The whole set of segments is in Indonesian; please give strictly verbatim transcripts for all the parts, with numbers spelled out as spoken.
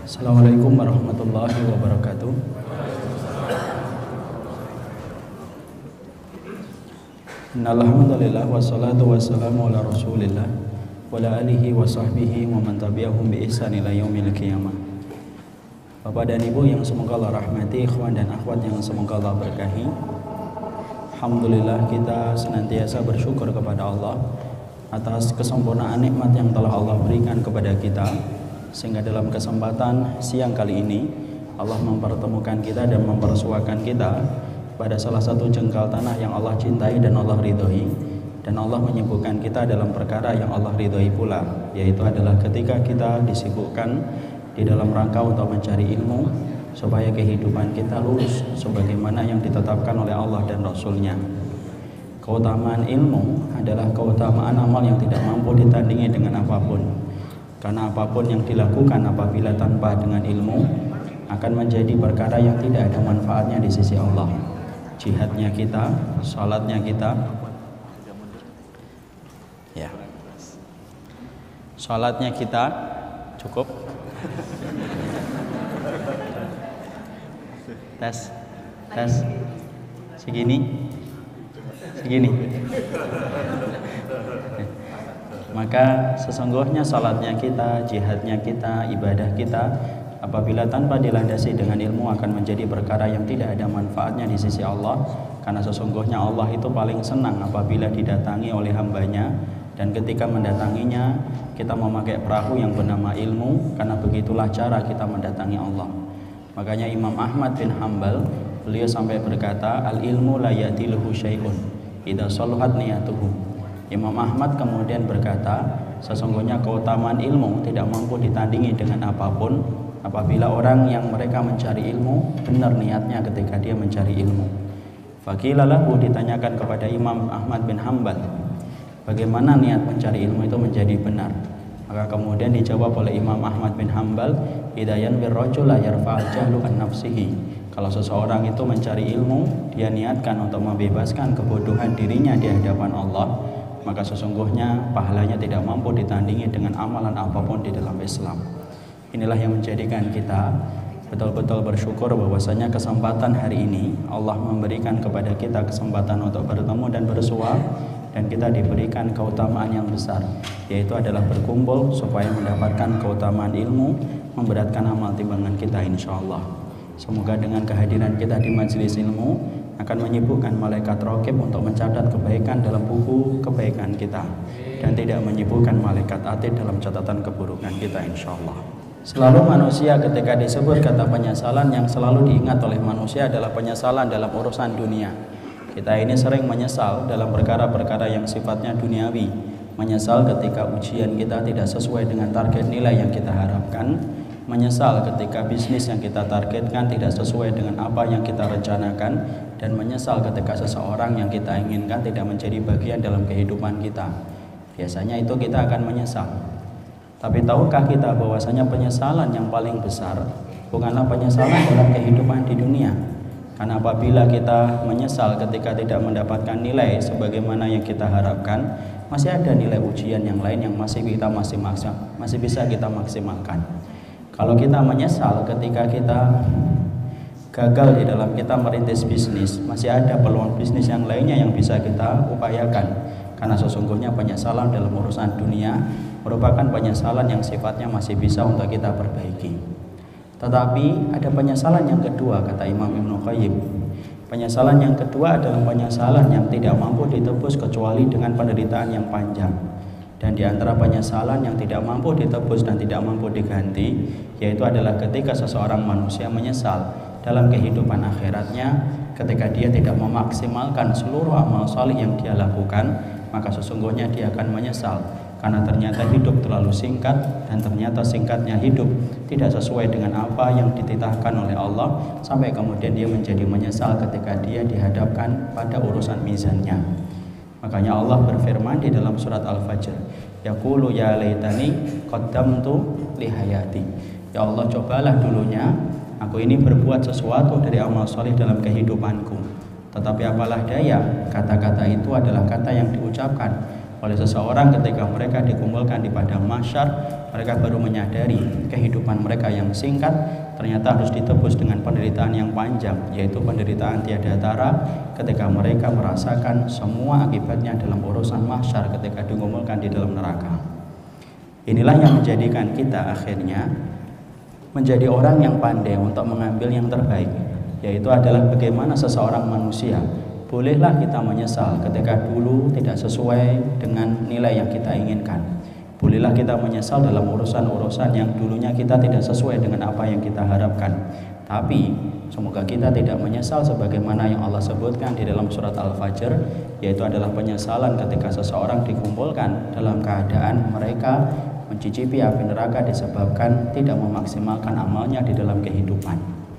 Assalamualaikum warahmatullahi wabarakatuh. Innalhamdulillah wassalatu wassalamu ala rasulillah wa ala alihi wa sahbihi wa man tabi'ahum bi ihsan ila yaumil qiyamah. Bapak dan Ibu yang semoga Allah rahmati, ikhwan dan akhwat yang semoga Allah berkahi. Alhamdulillah kita senantiasa bersyukur kepada Allah atas kesempurnaan nikmat yang telah Allah berikan kepada kita, sehingga dalam kesempatan siang kali ini Allah mempertemukan kita dan mempersuakan kita pada salah satu jengkal tanah yang Allah cintai dan Allah ridhoi, dan Allah menyibukkan kita dalam perkara yang Allah ridhoi pula, yaitu adalah ketika kita disibukkan di dalam rangka untuk mencari ilmu supaya kehidupan kita lurus sebagaimana yang ditetapkan oleh Allah dan Rasul-Nya. Keutamaan ilmu adalah keutamaan amal yang tidak mampu ditandingi dengan apapun, karena apapun yang dilakukan apabila tanpa dengan ilmu akan menjadi perkara yang tidak ada manfaatnya di sisi Allah. Jihadnya kita, salatnya kita, ya, salatnya kita cukup. Tes, tes, segini, segini. Maka sesungguhnya salatnya kita, jihadnya kita, ibadah kita, apabila tanpa dilandasi dengan ilmu akan menjadi perkara yang tidak ada manfaatnya di sisi Allah, karena sesungguhnya Allah itu paling senang apabila didatangi oleh hambanya, dan ketika mendatanginya kita memakai perahu yang bernama ilmu, karena begitulah cara kita mendatangi Allah. Makanya Imam Ahmad bin Hanbal, beliau sampai berkata, al ilmu la ya'tiluhu syai'un idza saluhat niyatuhu. Imam Ahmad kemudian berkata, sesungguhnya keutamaan ilmu tidak mampu ditandingi dengan apapun apabila orang yang mereka mencari ilmu benar niatnya ketika dia mencari ilmu. Faqila lahu, ditanyakan kepada Imam Ahmad bin Hanbal, bagaimana niat mencari ilmu itu menjadi benar? Maka kemudian dijawab oleh Imam Ahmad bin Hanbal, hidayan birrajul la yarfa'al jahlu an nafsihi. Kalau seseorang itu mencari ilmu, dia niatkan untuk membebaskan kebodohan dirinya di hadapan Allah, maka sesungguhnya pahalanya tidak mampu ditandingi dengan amalan apapun di dalam Islam. Inilah yang menjadikan kita betul-betul bersyukur bahwasanya kesempatan hari ini Allah memberikan kepada kita kesempatan untuk bertemu dan bersua, dan kita diberikan keutamaan yang besar, yaitu adalah berkumpul supaya mendapatkan keutamaan ilmu, memberatkan amal timbangan kita insyaallah. Semoga dengan kehadiran kita di majelis ilmu akan menyibukkan malaikat raqib untuk mencatat kebaikan dalam buku kebaikan kita, dan tidak menyibukkan malaikat atid dalam catatan keburukan kita insyaallah. Selalu manusia ketika disebut kata penyesalan, yang selalu diingat oleh manusia adalah penyesalan dalam urusan dunia. Kita ini sering menyesal dalam perkara-perkara yang sifatnya duniawi, menyesal ketika ujian kita tidak sesuai dengan target nilai yang kita harapkan, menyesal ketika bisnis yang kita targetkan tidak sesuai dengan apa yang kita rencanakan, dan menyesal ketika seseorang yang kita inginkan tidak menjadi bagian dalam kehidupan kita. Biasanya itu kita akan menyesal. Tapi tahukah kita bahwasanya penyesalan yang paling besar bukanlah penyesalan dalam kehidupan di dunia? Karena apabila kita menyesal ketika tidak mendapatkan nilai sebagaimana yang kita harapkan, masih ada nilai ujian yang lain yang masih kita masih maksa, masih bisa kita maksimalkan. Kalau kita menyesal ketika kita gagal di dalam kita merintis bisnis, masih ada peluang bisnis yang lainnya yang bisa kita upayakan. Karena sesungguhnya penyesalan dalam urusan dunia merupakan penyesalan yang sifatnya masih bisa untuk kita perbaiki. Tetapi ada penyesalan yang kedua, kata Imam Ibnu Qayyim. Penyesalan yang kedua adalah penyesalan yang tidak mampu ditebus kecuali dengan penderitaan yang panjang. Dan di antara penyesalan yang tidak mampu ditebus dan tidak mampu diganti, yaitu adalah ketika seseorang manusia menyesal dalam kehidupan akhiratnya, ketika dia tidak memaksimalkan seluruh amal salih yang dia lakukan, maka sesungguhnya dia akan menyesal. Karena ternyata hidup terlalu singkat, dan ternyata singkatnya hidup tidak sesuai dengan apa yang dititahkan oleh Allah, sampai kemudian dia menjadi menyesal ketika dia dihadapkan pada urusan mizannya. Makanya Allah berfirman di dalam surat Al-Fajr, yaqulu ya laitani qaddamtu li hayati. Ya Allah, cobalah dulunya aku ini berbuat sesuatu dari amal saleh dalam kehidupanku. Tetapi apalah daya, kata-kata itu adalah kata yang diucapkan oleh seseorang ketika mereka dikumpulkan di padang mahsyar, mereka baru menyadari kehidupan mereka yang singkat ternyata harus ditebus dengan penderitaan yang panjang, yaitu penderitaan tiada tara ketika mereka merasakan semua akibatnya dalam urusan mahsyar ketika dikumpulkan di dalam neraka. Inilah yang menjadikan kita akhirnya menjadi orang yang pandai untuk mengambil yang terbaik, yaitu adalah bagaimana seseorang manusia bolehlah kita menyesal ketika dulu tidak sesuai dengan nilai yang kita inginkan. Bolehlah kita menyesal dalam urusan-urusan yang dulunya kita tidak sesuai dengan apa yang kita harapkan. Tapi semoga kita tidak menyesal sebagaimana yang Allah sebutkan di dalam surat Al-Fajr, yaitu adalah penyesalan ketika seseorang dikumpulkan dalam keadaan mereka mencicipi api neraka disebabkan tidak memaksimalkan amalnya di dalam kehidupan.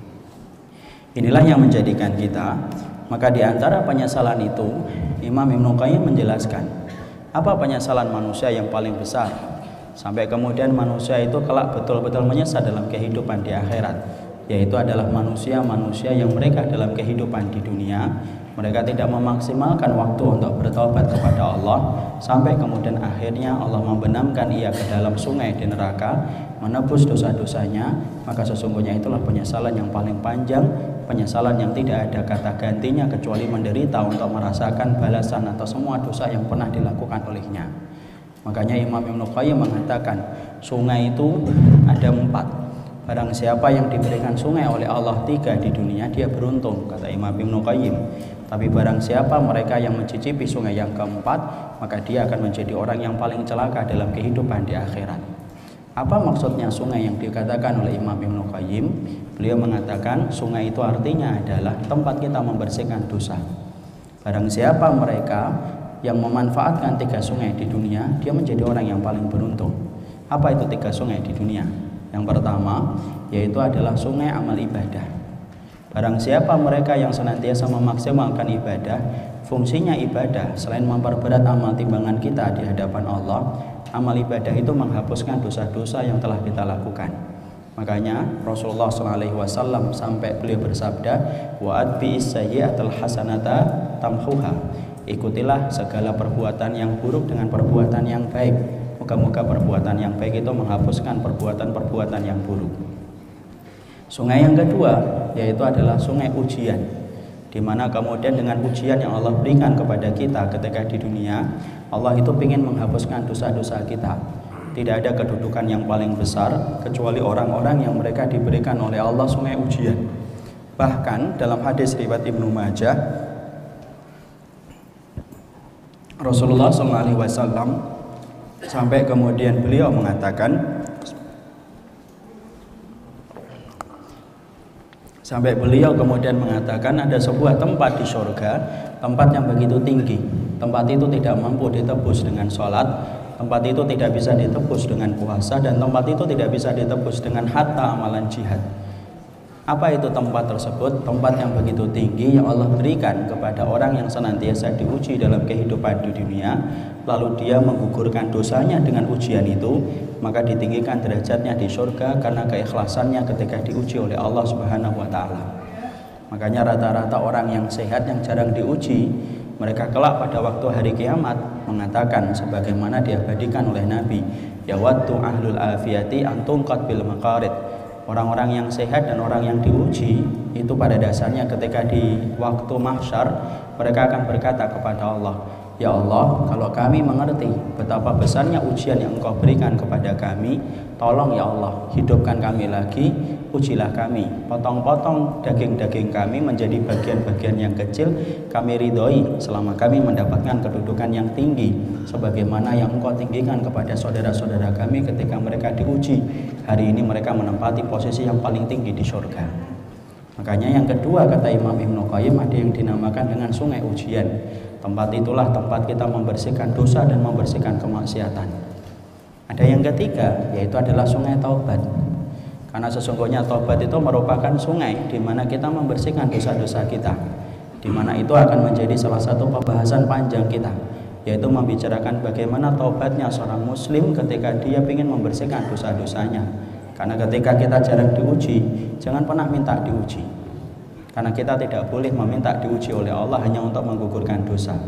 Inilah yang menjadikan kita, maka di antara penyesalan itu Imam Ibnu Qayyim menjelaskan apa penyesalan manusia yang paling besar, sampai kemudian manusia itu kelak betul-betul menyesal dalam kehidupan di akhirat, yaitu adalah manusia-manusia yang mereka dalam kehidupan di dunia mereka tidak memaksimalkan waktu untuk bertobat kepada Allah, sampai kemudian akhirnya Allah membenamkan ia ke dalam sungai di neraka menebus dosa-dosanya. Maka sesungguhnya itulah penyesalan yang paling panjang, penyesalan yang tidak ada kata gantinya kecuali menderita untuk merasakan balasan atas semua dosa yang pernah dilakukan olehnya. Makanya Imam Ibnu Qayyim mengatakan sungai itu ada empat. Barang siapa yang diberikan sungai oleh Allah tiga di dunia, dia beruntung, kata Imam Ibnu Qayyim. Tapi barang siapa mereka yang mencicipi sungai yang keempat, maka dia akan menjadi orang yang paling celaka dalam kehidupan di akhirat. Apa maksudnya sungai yang dikatakan oleh Imam Ibnu Qayyim? Beliau mengatakan sungai itu artinya adalah tempat kita membersihkan dosa. Barang siapa mereka yang memanfaatkan tiga sungai di dunia, dia menjadi orang yang paling beruntung. Apa itu tiga sungai di dunia? Yang pertama yaitu adalah sungai amal ibadah. Barang siapa mereka yang senantiasa memaksimalkan ibadah, fungsinya ibadah selain memperberat amal timbangan kita di hadapan Allah, amal ibadah itu menghapuskan dosa-dosa yang telah kita lakukan. Makanya Rasulullah shallallahu alaihi wasallam sampai beliau bersabda, wa atbi'is sayyi'atal hasanata tamhuha. Ikutilah segala perbuatan yang buruk dengan perbuatan yang baik. Moga-moga perbuatan yang baik itu menghapuskan perbuatan-perbuatan yang buruk. Sungai yang kedua yaitu adalah sungai ujian, di mana kemudian dengan ujian yang Allah berikan kepada kita ketika di dunia, Allah itu ingin menghapuskan dosa-dosa kita. Tidak ada kedudukan yang paling besar kecuali orang-orang yang mereka diberikan oleh Allah sungai ujian. Bahkan dalam hadis riwayat Ibnu Majah, Rasulullah shallallahu alaihi wasallam sampai kemudian beliau mengatakan, Sampai beliau kemudian mengatakan ada sebuah tempat di surga, tempat yang begitu tinggi. Tempat itu tidak mampu ditebus dengan sholat, tempat itu tidak bisa ditebus dengan puasa, dan tempat itu tidak bisa ditebus dengan hatta amalan jihad. Apa itu tempat tersebut? Tempat yang begitu tinggi yang Allah berikan kepada orang yang senantiasa diuji dalam kehidupan di dunia, lalu dia menggugurkan dosanya dengan ujian itu, maka ditinggikan derajatnya di surga karena keikhlasannya ketika diuji oleh Allah Subhanahu wa taala. Makanya rata-rata orang yang sehat yang jarang diuji, mereka kelak pada waktu hari kiamat mengatakan sebagaimana diabadikan oleh Nabi, yawaddu ahlul afiyati antungqat bil maqarid. Orang-orang yang sehat dan orang yang diuji itu pada dasarnya ketika di waktu mahsyar mereka akan berkata kepada Allah, ya Allah, kalau kami mengerti betapa besarnya ujian yang Engkau berikan kepada kami, tolong ya Allah, hidupkan kami lagi, ujilah kami, potong-potong daging-daging kami menjadi bagian-bagian yang kecil, kami ridhoi selama kami mendapatkan kedudukan yang tinggi sebagaimana yang Engkau tinggikan kepada saudara-saudara kami ketika mereka diuji. Hari ini mereka menempati posisi yang paling tinggi di surga. Makanya yang kedua kata Imam Ibnu Qayyim ada yang dinamakan dengan sungai ujian. Tempat itulah tempat kita membersihkan dosa dan membersihkan kemaksiatan. Ada yang ketiga yaitu adalah sungai taubat. Karena sesungguhnya taubat itu merupakan sungai di mana kita membersihkan dosa-dosa kita. Di mana itu akan menjadi salah satu pembahasan panjang kita, yaitu membicarakan bagaimana taubatnya seorang muslim ketika dia ingin membersihkan dosa-dosanya. Karena ketika kita jarang diuji, jangan pernah minta diuji. Karena kita tidak boleh meminta diuji oleh Allah hanya untuk menggugurkan dosa.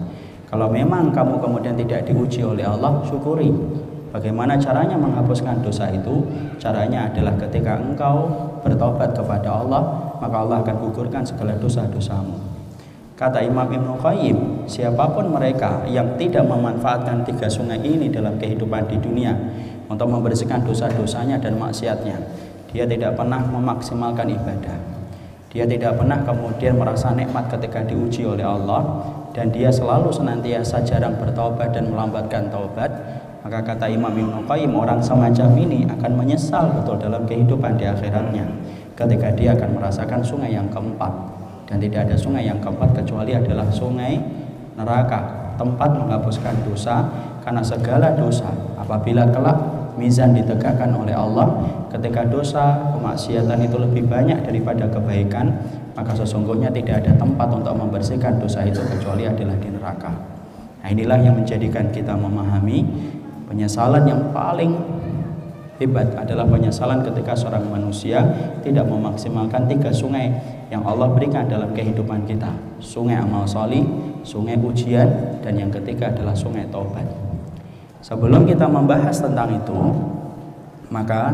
Kalau memang kamu kemudian tidak diuji oleh Allah, syukuri. Bagaimana caranya menghapuskan dosa itu? Caranya adalah ketika engkau bertobat kepada Allah, maka Allah akan gugurkan segala dosa-dosamu. Kata Imam Ibnu Qayyim, siapapun mereka yang tidak memanfaatkan tiga sungai ini dalam kehidupan di dunia untuk membersihkan dosa-dosanya dan maksiatnya, dia tidak pernah memaksimalkan ibadah. Dia tidak pernah kemudian merasa nikmat ketika diuji oleh Allah, dan dia selalu senantiasa jarang bertaubat dan melambatkan taubat. Maka kata Imam Ibnu Qayyim, orang semacam ini akan menyesal betul dalam kehidupan di akhiratnya ketika dia akan merasakan sungai yang keempat. Dan tidak ada sungai yang keempat kecuali adalah sungai neraka, tempat menghapuskan dosa. Karena segala dosa apabila kelak mizan ditegakkan oleh Allah, ketika dosa kemaksiatan itu lebih banyak daripada kebaikan, maka sesungguhnya tidak ada tempat untuk membersihkan dosa itu kecuali adalah di neraka. Nah, inilah yang menjadikan kita memahami penyesalan yang paling hebat adalah penyesalan ketika seorang manusia tidak memaksimalkan tiga sungai yang Allah berikan dalam kehidupan kita: sungai amal sholih, sungai ujian, dan yang ketiga adalah sungai taubat. Sebelum kita membahas tentang itu, maka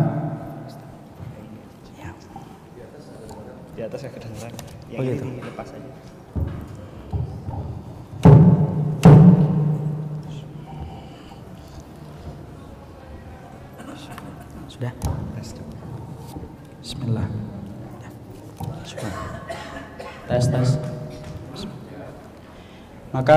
ya, di atas ya kedengeran. Yang oh gitu. ini lepas aja. Sudah? Bismillah. Tes tes. Maka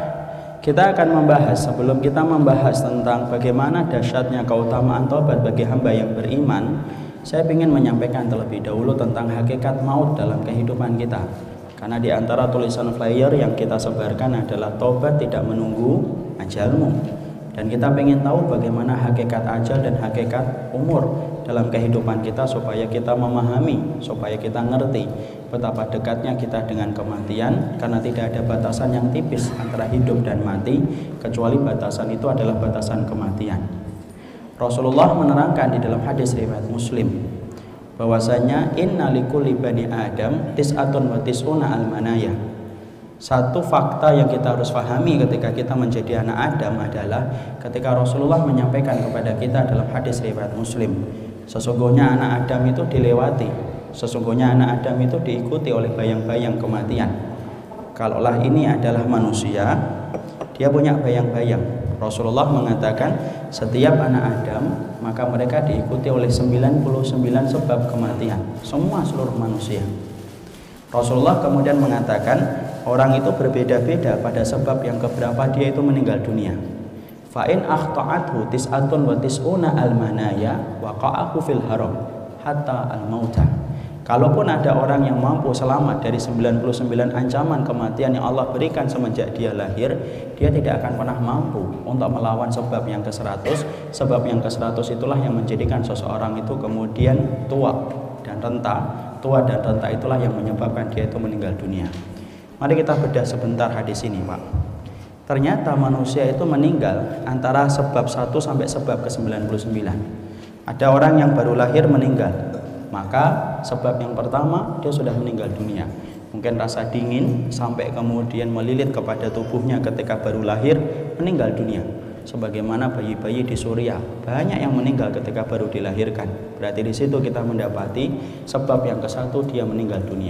kita akan membahas, sebelum kita membahas tentang bagaimana dahsyatnya keutamaan taubat bagi hamba yang beriman, saya ingin menyampaikan terlebih dahulu tentang hakikat maut dalam kehidupan kita. Karena di antara tulisan flyer yang kita sebarkan adalah taubat tidak menunggu ajalmu. Dan kita ingin tahu bagaimana hakikat ajal dan hakikat umur dalam kehidupan kita, supaya kita memahami, supaya kita ngerti betapa dekatnya kita dengan kematian. Karena tidak ada batasan yang tipis antara hidup dan mati, kecuali batasan itu adalah batasan kematian. Rasulullah menerangkan di dalam hadis riwayat Muslim bahwasanya inna likulli bani Adam tis'atun wa tis'una almanaya. Satu fakta yang kita harus pahami ketika kita menjadi anak Adam adalah ketika Rasulullah menyampaikan kepada kita dalam hadis riwayat Muslim, sesungguhnya anak Adam itu dilewati, sesungguhnya anak Adam itu diikuti oleh bayang-bayang kematian. Kalaulah ini adalah manusia, dia punya bayang-bayang. Rasulullah mengatakan setiap anak Adam maka mereka diikuti oleh sembilan puluh sembilan sebab kematian, semua seluruh manusia. Rasulullah kemudian mengatakan orang itu berbeda-beda pada sebab yang keberapa dia itu meninggal dunia. Fa in akhta'athu tis'atun wa tis'una almanaya waqa'ahu fil haram hatta al-mauta. Kalaupun ada orang yang mampu selamat dari sembilan puluh sembilan ancaman kematian yang Allah berikan semenjak dia lahir, dia tidak akan pernah mampu untuk melawan sebab yang ke seratus. Sebab yang ke seratus itulah yang menjadikan seseorang itu kemudian tua dan renta. Tua dan renta itulah yang menyebabkan dia itu meninggal dunia. Mari kita bedah sebentar hadis ini, Pak. Ternyata manusia itu meninggal antara sebab satu sampai sebab ke sembilan puluh sembilan. Ada orang yang baru lahir meninggal, maka sebab yang pertama dia sudah meninggal dunia. Mungkin rasa dingin sampai kemudian melilit kepada tubuhnya ketika baru lahir, meninggal dunia. Sebagaimana bayi-bayi di Suriah, banyak yang meninggal ketika baru dilahirkan. Berarti di situ kita mendapati sebab yang ke satu dia meninggal dunia.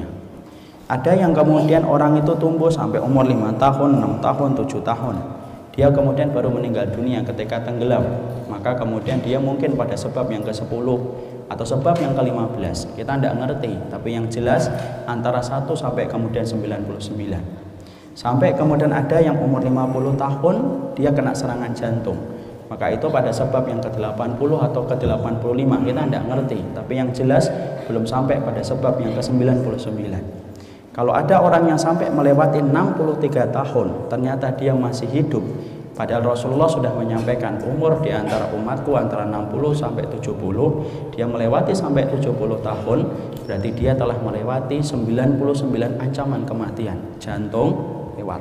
Ada yang kemudian orang itu tumbuh sampai umur lima tahun, enam tahun, tujuh tahun. Dia kemudian baru meninggal dunia ketika tenggelam. Maka kemudian dia mungkin pada sebab yang ke sepuluh atau sebab yang ke lima belas. Kita tidak ngerti, tapi yang jelas antara satu sampai kemudian sembilan puluh sembilan. Sampai kemudian ada yang umur lima puluh tahun dia kena serangan jantung. Maka itu pada sebab yang ke delapan puluh atau ke delapan puluh lima, kita tidak ngerti. Tapi yang jelas belum sampai pada sebab yang ke sembilan puluh sembilan. Kalau ada orang yang sampai melewati enam puluh tiga tahun, ternyata dia masih hidup. Padahal Rasulullah sudah menyampaikan umur di antara umatku antara enam puluh sampai tujuh puluh. Dia melewati sampai tujuh puluh tahun, berarti dia telah melewati sembilan puluh sembilan ancaman kematian. Jantung lewat,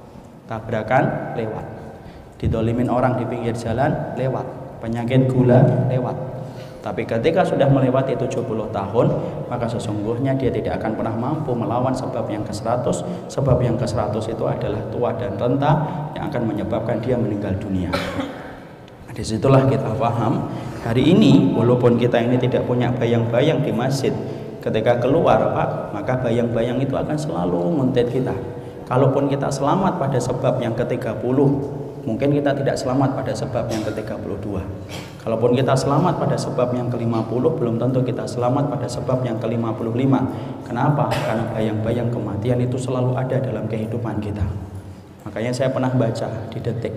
tabrakan lewat, didolimin orang di pinggir jalan lewat, penyakit gula lewat, Tapi ketika sudah melewati tujuh puluh tahun, maka sesungguhnya dia tidak akan pernah mampu melawan sebab yang ke seratus. Sebab yang ke seratus itu adalah tua dan renta yang akan menyebabkan dia meninggal dunia. Disitulah kita paham, hari ini walaupun kita ini tidak punya bayang-bayang di masjid, ketika keluar Pak, maka bayang-bayang itu akan selalu nguntit kita. Kalaupun kita selamat pada sebab yang ke tiga puluh, mungkin kita tidak selamat pada sebab yang ke tiga puluh dua. Kalaupun kita selamat pada sebab yang ke lima puluh, belum tentu kita selamat pada sebab yang ke lima puluh lima. Kenapa? Karena bayang-bayang kematian itu selalu ada dalam kehidupan kita. Makanya saya pernah baca di Detik,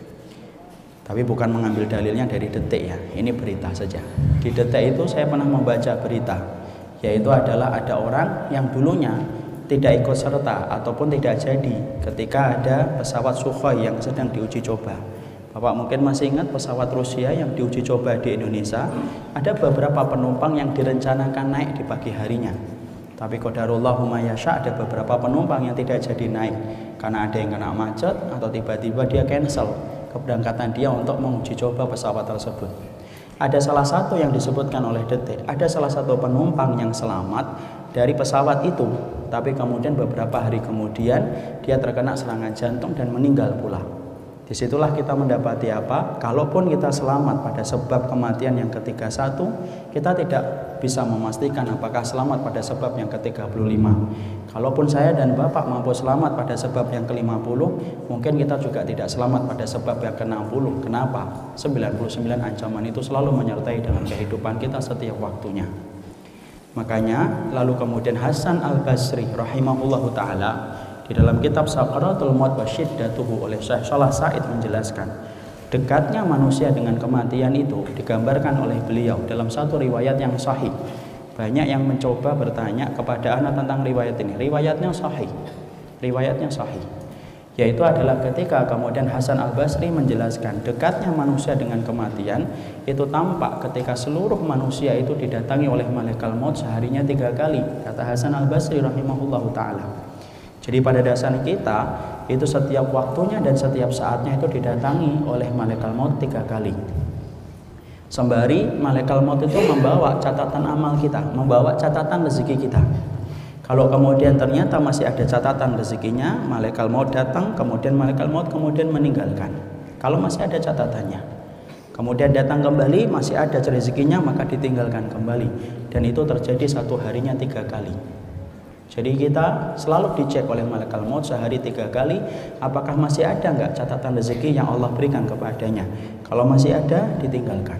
tapi bukan mengambil dalilnya dari Detik ya, ini berita saja. Di Detik itu saya pernah membaca berita, yaitu adalah ada orang yang dulunya tidak ikut serta ataupun tidak jadi ketika ada pesawat Sukhoi yang sedang diuji coba. Bapak mungkin masih ingat pesawat Rusia yang diuji coba di Indonesia. Ada beberapa penumpang yang direncanakan naik di pagi harinya, tapi qadarullah ma yasha, ada beberapa penumpang yang tidak jadi naik karena ada yang kena macet atau tiba-tiba dia cancel keberangkatan dia untuk menguji coba pesawat tersebut. Ada salah satu yang disebutkan oleh Detik, ada salah satu penumpang yang selamat dari pesawat itu, tapi kemudian beberapa hari kemudian dia terkena serangan jantung dan meninggal pula. Disitulah kita mendapati apa? Kalaupun kita selamat pada sebab kematian yang ke tiga puluh satu, kita tidak bisa memastikan apakah selamat pada sebab yang ke tiga puluh lima. Kalaupun saya dan Bapak mampu selamat pada sebab yang ke lima puluh, mungkin kita juga tidak selamat pada sebab yang ke enam puluh. Kenapa? sembilan puluh sembilan ancaman itu selalu menyertai dalam kehidupan kita setiap waktunya. Makanya lalu kemudian Hasan Al-Basri rahimahullahu ta'ala di dalam kitab Sakaratul Maut wa Syiddatuhu oleh Syekh Salah Said menjelaskan, dekatnya manusia dengan kematian itu digambarkan oleh beliau dalam satu riwayat yang sahih. Banyak yang mencoba bertanya kepada anak tentang riwayat ini. Riwayatnya sahih. Riwayatnya sahih. Yaitu adalah ketika kemudian Hasan Al-Basri menjelaskan dekatnya manusia dengan kematian itu tampak ketika seluruh manusia itu didatangi oleh malaikat maut seharinya tiga kali, kata Hasan Al-Basri rahimahullahu ta'ala. Jadi pada dasar kita itu setiap waktunya dan setiap saatnya itu didatangi oleh malaikat maut tiga kali. Sembari malaikat maut itu membawa catatan amal kita, membawa catatan rezeki kita. Kalau kemudian ternyata masih ada catatan rezekinya, malaikat maut datang, kemudian malaikat maut kemudian meninggalkan. Kalau masih ada catatannya, kemudian datang kembali, masih ada rezekinya, maka ditinggalkan kembali. Dan itu terjadi satu harinya tiga kali. Jadi kita selalu dicek oleh malaikat maut sehari tiga kali, apakah masih ada enggak catatan rezeki yang Allah berikan kepadanya. Kalau masih ada, ditinggalkan.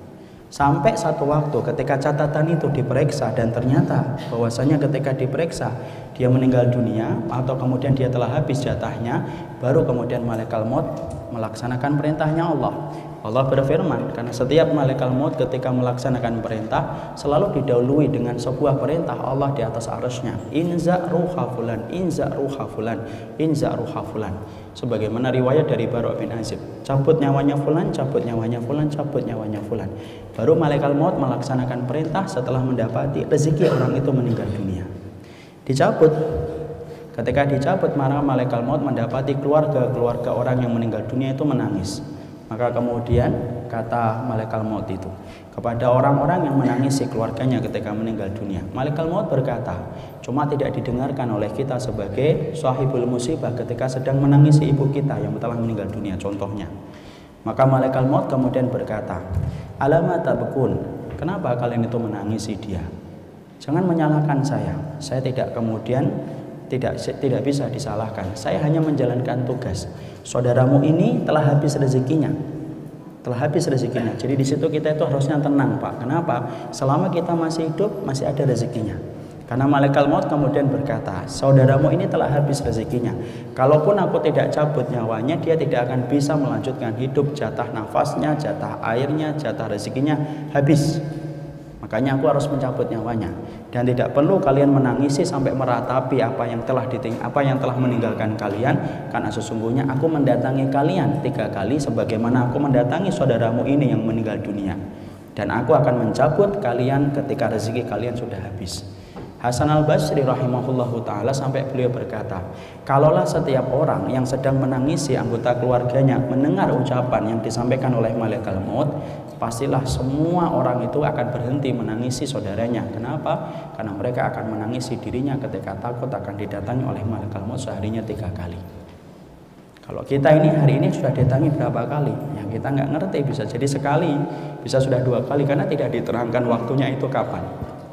Sampai satu waktu ketika catatan itu diperiksa dan ternyata bahwasanya ketika diperiksa dia meninggal dunia atau kemudian dia telah habis jatahnya, baru kemudian malaikat maut melaksanakan perintahnya Allah. Allah berfirman, karena setiap malaikat maut ketika melaksanakan perintah selalu didahului dengan sebuah perintah Allah di atas arsy-Nya. Inza ruha fulan, inza ruha fulan, inza ruha fulan. Sebagaimana riwayat dari Bara' bin Azib, cabut nyawanya fulan, cabut nyawanya fulan, cabut nyawanya fulan. Baru malaikat maut melaksanakan perintah setelah mendapati rezeki orang itu meninggal dunia. Dicabut. Ketika dicabut, maka malaikat maut mendapati keluarga-keluarga orang yang meninggal dunia itu menangis. Maka kemudian kata malaikat maut itu kepada orang-orang yang menangisi keluarganya ketika meninggal dunia, malaikat maut berkata, cuma tidak didengarkan oleh kita sebagai sahibul musibah ketika sedang menangisi ibu kita yang telah meninggal dunia contohnya. Maka malaikat maut kemudian berkata, alama tabkun, kenapa kalian itu menangisi dia? Jangan menyalahkan saya. Saya tidak kemudian tidak tidak bisa disalahkan. Saya hanya menjalankan tugas. Saudaramu ini telah habis rezekinya. Telah habis rezekinya. Jadi di situ kita itu harusnya tenang, Pak. Kenapa? Selama kita masih hidup masih ada rezekinya. Karena malaikat maut kemudian berkata, saudaramu ini telah habis rezekinya. Kalaupun aku tidak cabut nyawanya, dia tidak akan bisa melanjutkan hidup. Jatah nafasnya, jatah airnya, jatah rezekinya habis. Makanya aku harus mencabut nyawanya. Dan tidak perlu kalian menangisi sampai meratapi apa yang telah diting apa yang telah meninggalkan kalian, karena sesungguhnya aku mendatangi kalian tiga kali sebagaimana aku mendatangi saudaramu ini yang meninggal dunia. Dan aku akan mencabut kalian ketika rezeki kalian sudah habis. Hasan Al-Basri rahimahullahu ta'ala sampai beliau berkata, kalaulah setiap orang yang sedang menangisi anggota keluarganya mendengar ucapan yang disampaikan oleh malaikat maut, pastilah semua orang itu akan berhenti menangisi saudaranya. Kenapa? Karena mereka akan menangisi dirinya ketika takut akan didatangi oleh malaikat maut seharinya tiga kali. Kalau kita ini hari ini sudah didatangi berapa kali? Yang kita nggak ngerti, bisa jadi sekali, bisa sudah dua kali karena tidak diterangkan waktunya itu kapan.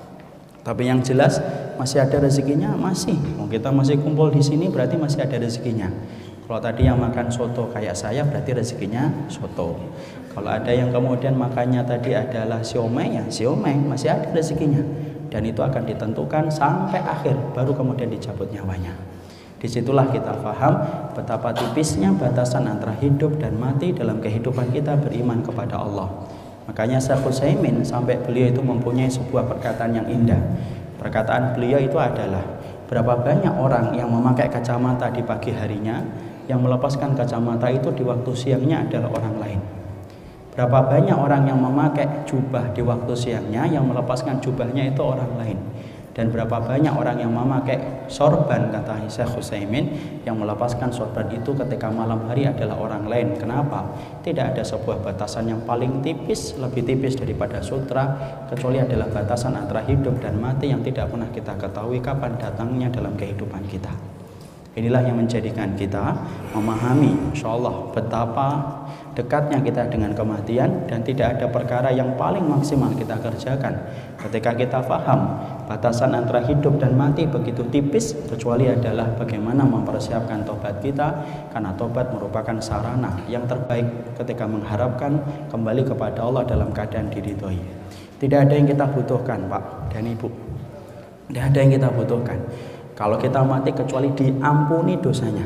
Tapi yang jelas masih ada rezekinya, masih. Kalau kita masih kumpul di sini berarti masih ada rezekinya. Kalau tadi yang makan soto kayak saya berarti rezekinya soto. Kalau ada yang kemudian makannya tadi adalah siomay, ya siomay masih ada rezekinya. Dan itu akan ditentukan sampai akhir, baru kemudian dicabut nyawanya. Disitulah kita paham betapa tipisnya batasan antara hidup dan mati dalam kehidupan kita beriman kepada Allah. Makanya Syekh Utsaimin sampai beliau itu mempunyai sebuah perkataan yang indah. Perkataan beliau itu adalah, berapa banyak orang yang memakai kacamata di pagi harinya, yang melepaskan kacamata itu di waktu siangnya adalah orang lain. Berapa banyak orang yang memakai jubah di waktu siangnya, yang melepaskan jubahnya itu orang lain. Dan berapa banyak orang yang memakai sorban, kata Syekh Utsaimin, yang melepaskan sorban itu ketika malam hari adalah orang lain. Kenapa? Tidak ada sebuah batasan yang paling tipis, lebih tipis daripada sutra, kecuali adalah batasan antara hidup dan mati yang tidak pernah kita ketahui kapan datangnya dalam kehidupan kita. Inilah yang menjadikan kita memahami insyaallah betapa dekatnya kita dengan kematian, dan tidak ada perkara yang paling maksimal kita kerjakan ketika kita paham batasan antara hidup dan mati begitu tipis, kecuali adalah bagaimana mempersiapkan tobat kita, karena tobat merupakan sarana yang terbaik ketika mengharapkan kembali kepada Allah dalam keadaan diridhoi. Tidak ada yang kita butuhkan, Pak dan Ibu, tidak ada yang kita butuhkan kalau kita mati kecuali diampuni dosanya.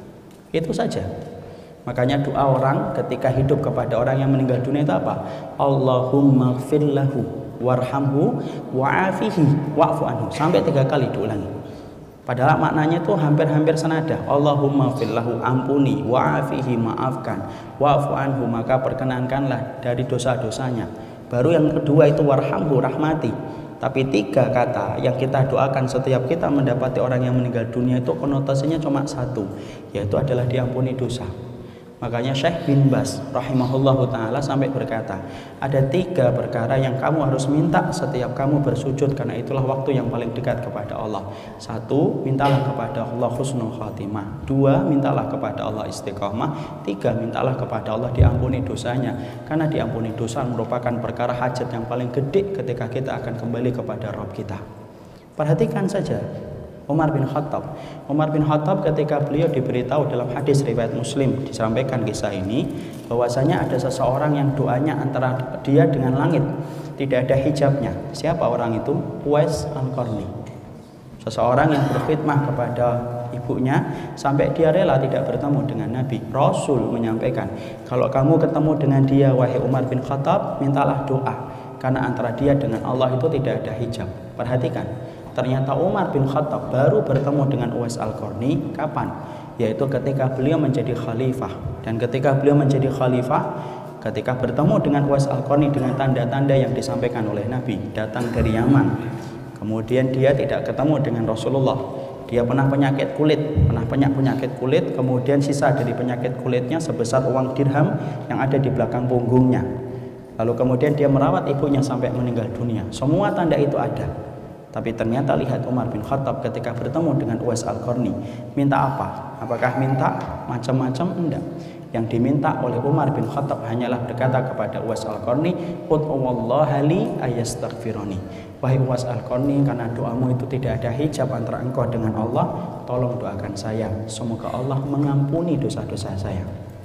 Itu saja. Makanya doa orang ketika hidup kepada orang yang meninggal dunia itu apa? Allahumma ighfir lahu warhamhu wa'afihi wa'fu anhu. Sampai tiga kali diulangi. Padahal maknanya itu hampir-hampir senada. Allahumma ighfir lahu, ampuni, wa'afihi, maafkan, wa'fu anhu, maka perkenankanlah dari dosa-dosanya. Baru yang kedua itu warhamhu, rahmati. Tapi tiga kata yang kita doakan setiap kita mendapati orang yang meninggal dunia itu konotasinya cuma satu, yaitu adalah diampuni dosa. Makanya Syekh bin Baz rahimahullahu ta'ala sampai berkata, ada tiga perkara yang kamu harus minta setiap kamu bersujud, karena itulah waktu yang paling dekat kepada Allah. Satu, mintalah kepada Allah husnul khatimah. Dua, mintalah kepada Allah istiqamah. Tiga, mintalah kepada Allah diampuni dosanya, karena diampuni dosa merupakan perkara hajat yang paling gede ketika kita akan kembali kepada Rabb kita. Perhatikan saja Umar bin Khattab. Umar bin Khattab ketika beliau diberitahu dalam hadis riwayat Muslim, disampaikan kisah ini, bahwasanya ada seseorang yang doanya antara dia dengan langit, tidak ada hijabnya. Siapa orang itu? Uwais Al-Qarni. Seseorang yang berkhidmah kepada ibunya sampai dia rela tidak bertemu dengan Nabi. Rasul menyampaikan, kalau kamu ketemu dengan dia wahai Umar bin Khattab, mintalah doa, karena antara dia dengan Allah itu tidak ada hijab. Perhatikan, ternyata Umar bin Khattab baru bertemu dengan Uwais Al-Qarni kapan? Yaitu ketika beliau menjadi khalifah. Dan ketika beliau menjadi khalifah, ketika bertemu dengan Uwais Al-Qarni dengan tanda-tanda yang disampaikan oleh Nabi, datang dari Yaman. Kemudian dia tidak ketemu dengan Rasulullah. Dia pernah penyakit kulit, pernah punya penyakit kulit, kemudian sisa dari penyakit kulitnya sebesar uang dirham yang ada di belakang punggungnya. Lalu kemudian dia merawat ibunya sampai meninggal dunia. Semua tanda itu ada. Tapi ternyata lihat Umar bin Khattab ketika bertemu dengan Uwais Al-Qarni, minta apa? Apakah minta macam-macam? Enggak. Yang diminta oleh Umar bin Khattab hanyalah berkata kepada Uwais Al-Qarni, ud'uwallaha li ayastaghfiruni. Wahai Uwais Al-Qarni, karena doamu itu tidak ada hijab antara engkau dengan Allah, tolong doakan saya, semoga Allah mengampuni dosa-dosa saya.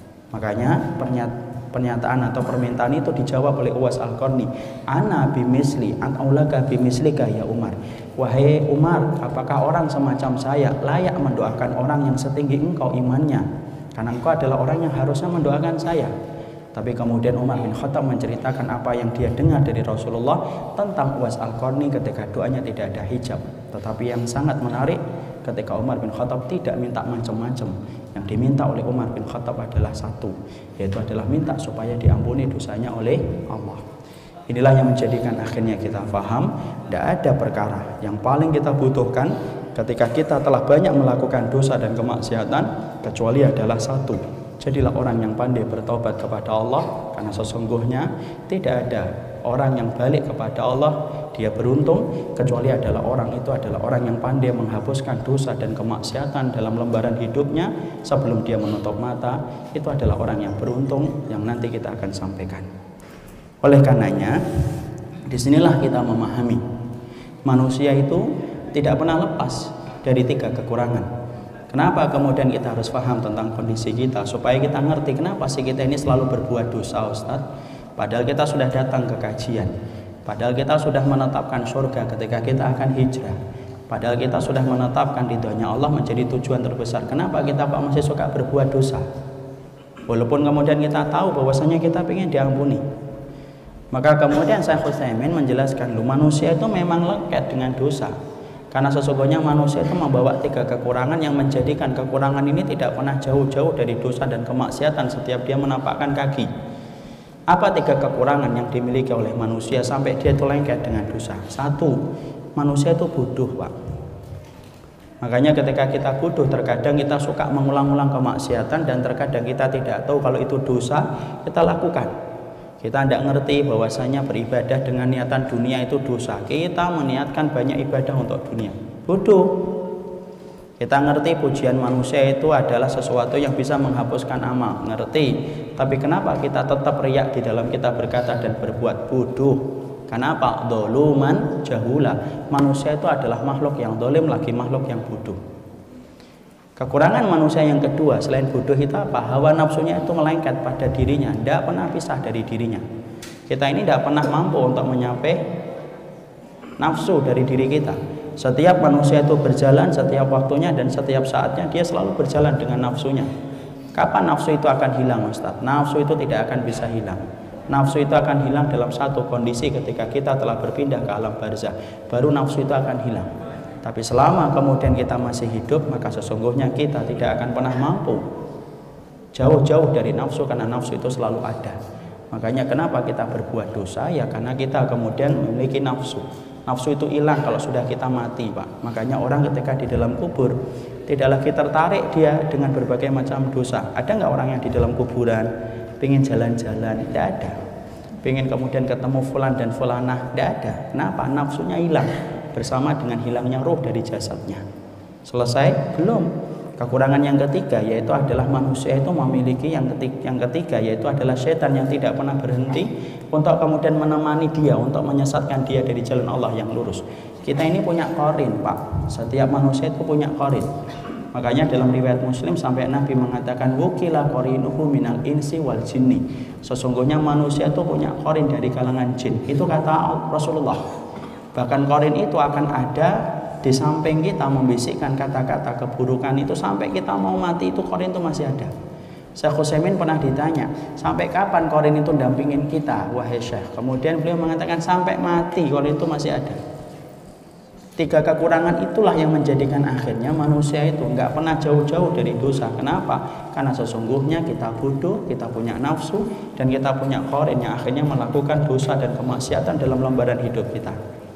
Makanya pernyataan pernyataan atau permintaan itu dijawab oleh Uwais Al-Qarni, ana bimisli ataulaka bimislika ya Umar. Wahai Umar, apakah orang semacam saya layak mendoakan orang yang setinggi engkau imannya? Karena engkau adalah orang yang harusnya mendoakan saya. Tapi kemudian Umar bin Khattab menceritakan apa yang dia dengar dari Rasulullah tentang Uwais Al-Qarni ketika doanya tidak ada hijab. Tetapi yang sangat menarik, ketika Umar bin Khattab tidak minta macam-macam. Yang diminta oleh Umar bin Khattab adalah satu, yaitu adalah minta supaya diampuni dosanya oleh Allah. Inilah yang menjadikan akhirnya kita faham, tidak ada perkara yang paling kita butuhkan ketika kita telah banyak melakukan dosa dan kemaksiatan, kecuali adalah satu, Jadilah orang yang pandai bertobat kepada Allah, karena sesungguhnya tidak ada orang yang balik kepada Allah dia beruntung kecuali adalah orang itu adalah orang yang pandai menghapuskan dosa dan kemaksiatan dalam lembaran hidupnya sebelum dia menutup mata. Itu adalah orang yang beruntung yang nanti kita akan sampaikan. Oleh karenanya, disinilah kita memahami manusia itu tidak pernah lepas dari tiga kekurangan. Kenapa kemudian kita harus paham tentang kondisi kita supaya kita ngerti kenapa sih kita ini selalu berbuat dosa, Ustadz? Padahal kita sudah datang ke kajian, padahal kita sudah menetapkan surga ketika kita akan hijrah, padahal kita sudah menetapkan ridhonya Allah menjadi tujuan terbesar. Kenapa kita kok masih suka berbuat dosa? Walaupun kemudian kita tahu bahwasanya kita ingin diampuni. Maka kemudian Syekh Utsaimin menjelaskan, lu manusia itu memang lengket dengan dosa. Karena sesungguhnya manusia itu membawa tiga kekurangan yang menjadikan kekurangan ini tidak pernah jauh-jauh dari dosa dan kemaksiatan setiap dia menapakkan kaki. Apa tiga kekurangan yang dimiliki oleh manusia sampai dia itu lengket dengan dosa? Satu, manusia itu bodoh, Pak. Makanya ketika kita bodoh, terkadang kita suka mengulang-ulang kemaksiatan dan terkadang kita tidak tahu kalau itu dosa, kita lakukan. Kita tidak ngerti bahwasanya beribadah dengan niatan dunia itu dosa. Kita meniatkan banyak ibadah untuk dunia. Bodoh. Kita ngerti pujian manusia itu adalah sesuatu yang bisa menghapuskan amal. Ngerti. Tapi kenapa kita tetap riak di dalam kita berkata dan berbuat? Bodoh. Kenapa? Dzuluman jahula. Manusia itu adalah makhluk yang zalim lagi makhluk yang bodoh. Kekurangan manusia yang kedua selain bodoh itu apa? Hawa nafsunya itu melengket pada dirinya, tidak pernah pisah dari dirinya. Kita ini tidak pernah mampu untuk menyampai nafsu dari diri kita. Setiap manusia itu berjalan setiap waktunya dan setiap saatnya dia selalu berjalan dengan nafsunya. Kapan nafsu itu akan hilang, Ustaz? Nafsu itu tidak akan bisa hilang. Nafsu itu akan hilang dalam satu kondisi ketika kita telah berpindah ke alam barzah. Baru nafsu itu akan hilang. Tapi selama kemudian kita masih hidup, maka sesungguhnya kita tidak akan pernah mampu jauh-jauh dari nafsu, karena nafsu itu selalu ada. Makanya kenapa kita berbuat dosa? Ya karena kita kemudian memiliki nafsu. Nafsu itu hilang kalau sudah kita mati, Pak. Makanya orang ketika di dalam kubur tidak lagi tertarik dia dengan berbagai macam dosa. Ada nggak orang yang di dalam kuburan pengen jalan-jalan? Tidak ada. Pengen kemudian ketemu fulan dan fulanah? Tidak ada. Kenapa? Nafsunya hilang bersama dengan hilangnya ruh dari jasadnya. Selesai? Belum. Kekurangan yang ketiga yaitu adalah manusia itu memiliki yang ketiga, yang ketiga yaitu adalah setan yang tidak pernah berhenti untuk kemudian menemani dia, untuk menyesatkan dia dari jalan Allah yang lurus. Kita ini punya qarin, Pak. Setiap manusia itu punya qarin. Makanya dalam riwayat Muslim sampai Nabi mengatakan wukila qarinuhu minal insi wal jinni. Sesungguhnya manusia itu punya qarin dari kalangan jin. Itu kata Rasulullah. Bahkan qarin itu akan ada di samping kita membisikkan kata-kata keburukan itu sampai kita mau mati, itu qarin itu masih ada. Syekh Utsaimin pernah ditanya, sampai kapan qarin itu dampingin kita, wahai Syekh? Kemudian beliau mengatakan sampai mati qarin itu masih ada. Tiga kekurangan itulah yang menjadikan akhirnya manusia itu nggak pernah jauh-jauh dari dosa. Kenapa? Karena sesungguhnya kita bodoh, kita punya nafsu, dan kita punya qarin yang akhirnya melakukan dosa dan kemaksiatan dalam lembaran hidup kita.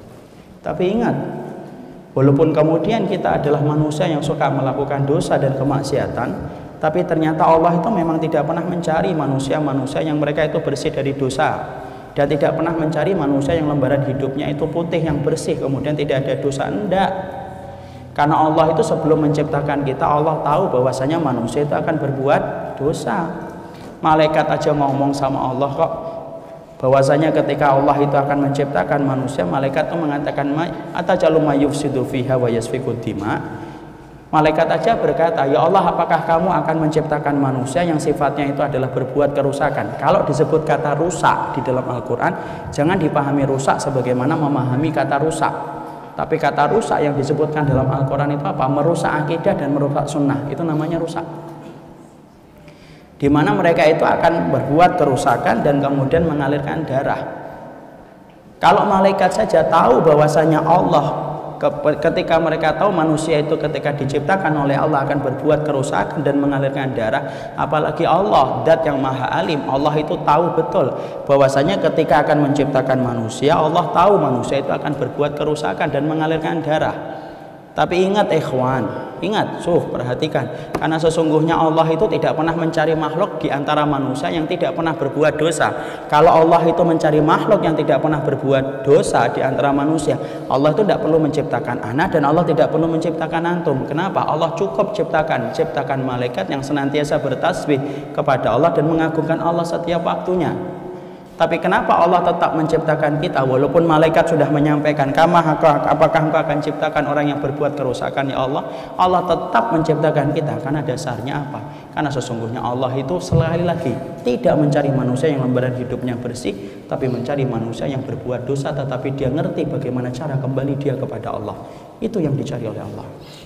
Tapi ingat, walaupun kemudian kita adalah manusia yang suka melakukan dosa dan kemaksiatan, tapi ternyata Allah itu memang tidak pernah mencari manusia-manusia yang mereka itu bersih dari dosa, dan tidak pernah mencari manusia yang lembaran hidupnya itu putih yang bersih kemudian tidak ada dosa. Enggak. Karena Allah itu sebelum menciptakan kita, Allah tahu bahwasanya manusia itu akan berbuat dosa. Malaikat aja ngomong sama Allah kok bahwasanya ketika Allah itu akan menciptakan manusia, malaikat itu mengatakan atajalu mayyufsidu fiha wa yasfiku dima. Malaikat aja berkata, ya Allah, apakah kamu akan menciptakan manusia yang sifatnya itu adalah berbuat kerusakan? Kalau disebut kata rusak di dalam Al-Quran, jangan dipahami rusak sebagaimana memahami kata rusak. Tapi kata rusak yang disebutkan dalam Al-Quran itu apa? Merusak akidah dan merusak sunnah, itu namanya rusak. Di mana mereka itu akan berbuat kerusakan dan kemudian mengalirkan darah. Kalau malaikat saja tahu bahwasanya Allah ketika mereka tahu manusia itu ketika diciptakan oleh Allah akan berbuat kerusakan dan mengalirkan darah, apalagi Allah, zat yang maha alim. Allah itu tahu betul bahwasanya ketika akan menciptakan manusia, Allah tahu manusia itu akan berbuat kerusakan dan mengalirkan darah. Tapi ingat ikhwan, ingat, suh, perhatikan, karena sesungguhnya Allah itu tidak pernah mencari makhluk di antara manusia yang tidak pernah berbuat dosa. Kalau Allah itu mencari makhluk yang tidak pernah berbuat dosa di antara manusia, Allah itu tidak perlu menciptakan anak dan Allah tidak perlu menciptakan antum. Kenapa? Allah cukup ciptakan ciptakan malaikat yang senantiasa bertasbih kepada Allah dan mengagungkan Allah setiap waktunya. Tapi kenapa Allah tetap menciptakan kita walaupun malaikat sudah menyampaikan, "Kama apakah engkau akan ciptakan orang yang berbuat kerusakan ya Allah?" Allah tetap menciptakan kita karena dasarnya apa? Karena sesungguhnya Allah itu sekali lagi tidak mencari manusia yang lembaran hidupnya bersih, tapi mencari manusia yang berbuat dosa tetapi dia ngerti bagaimana cara kembali dia kepada Allah. Itu yang dicari oleh Allah.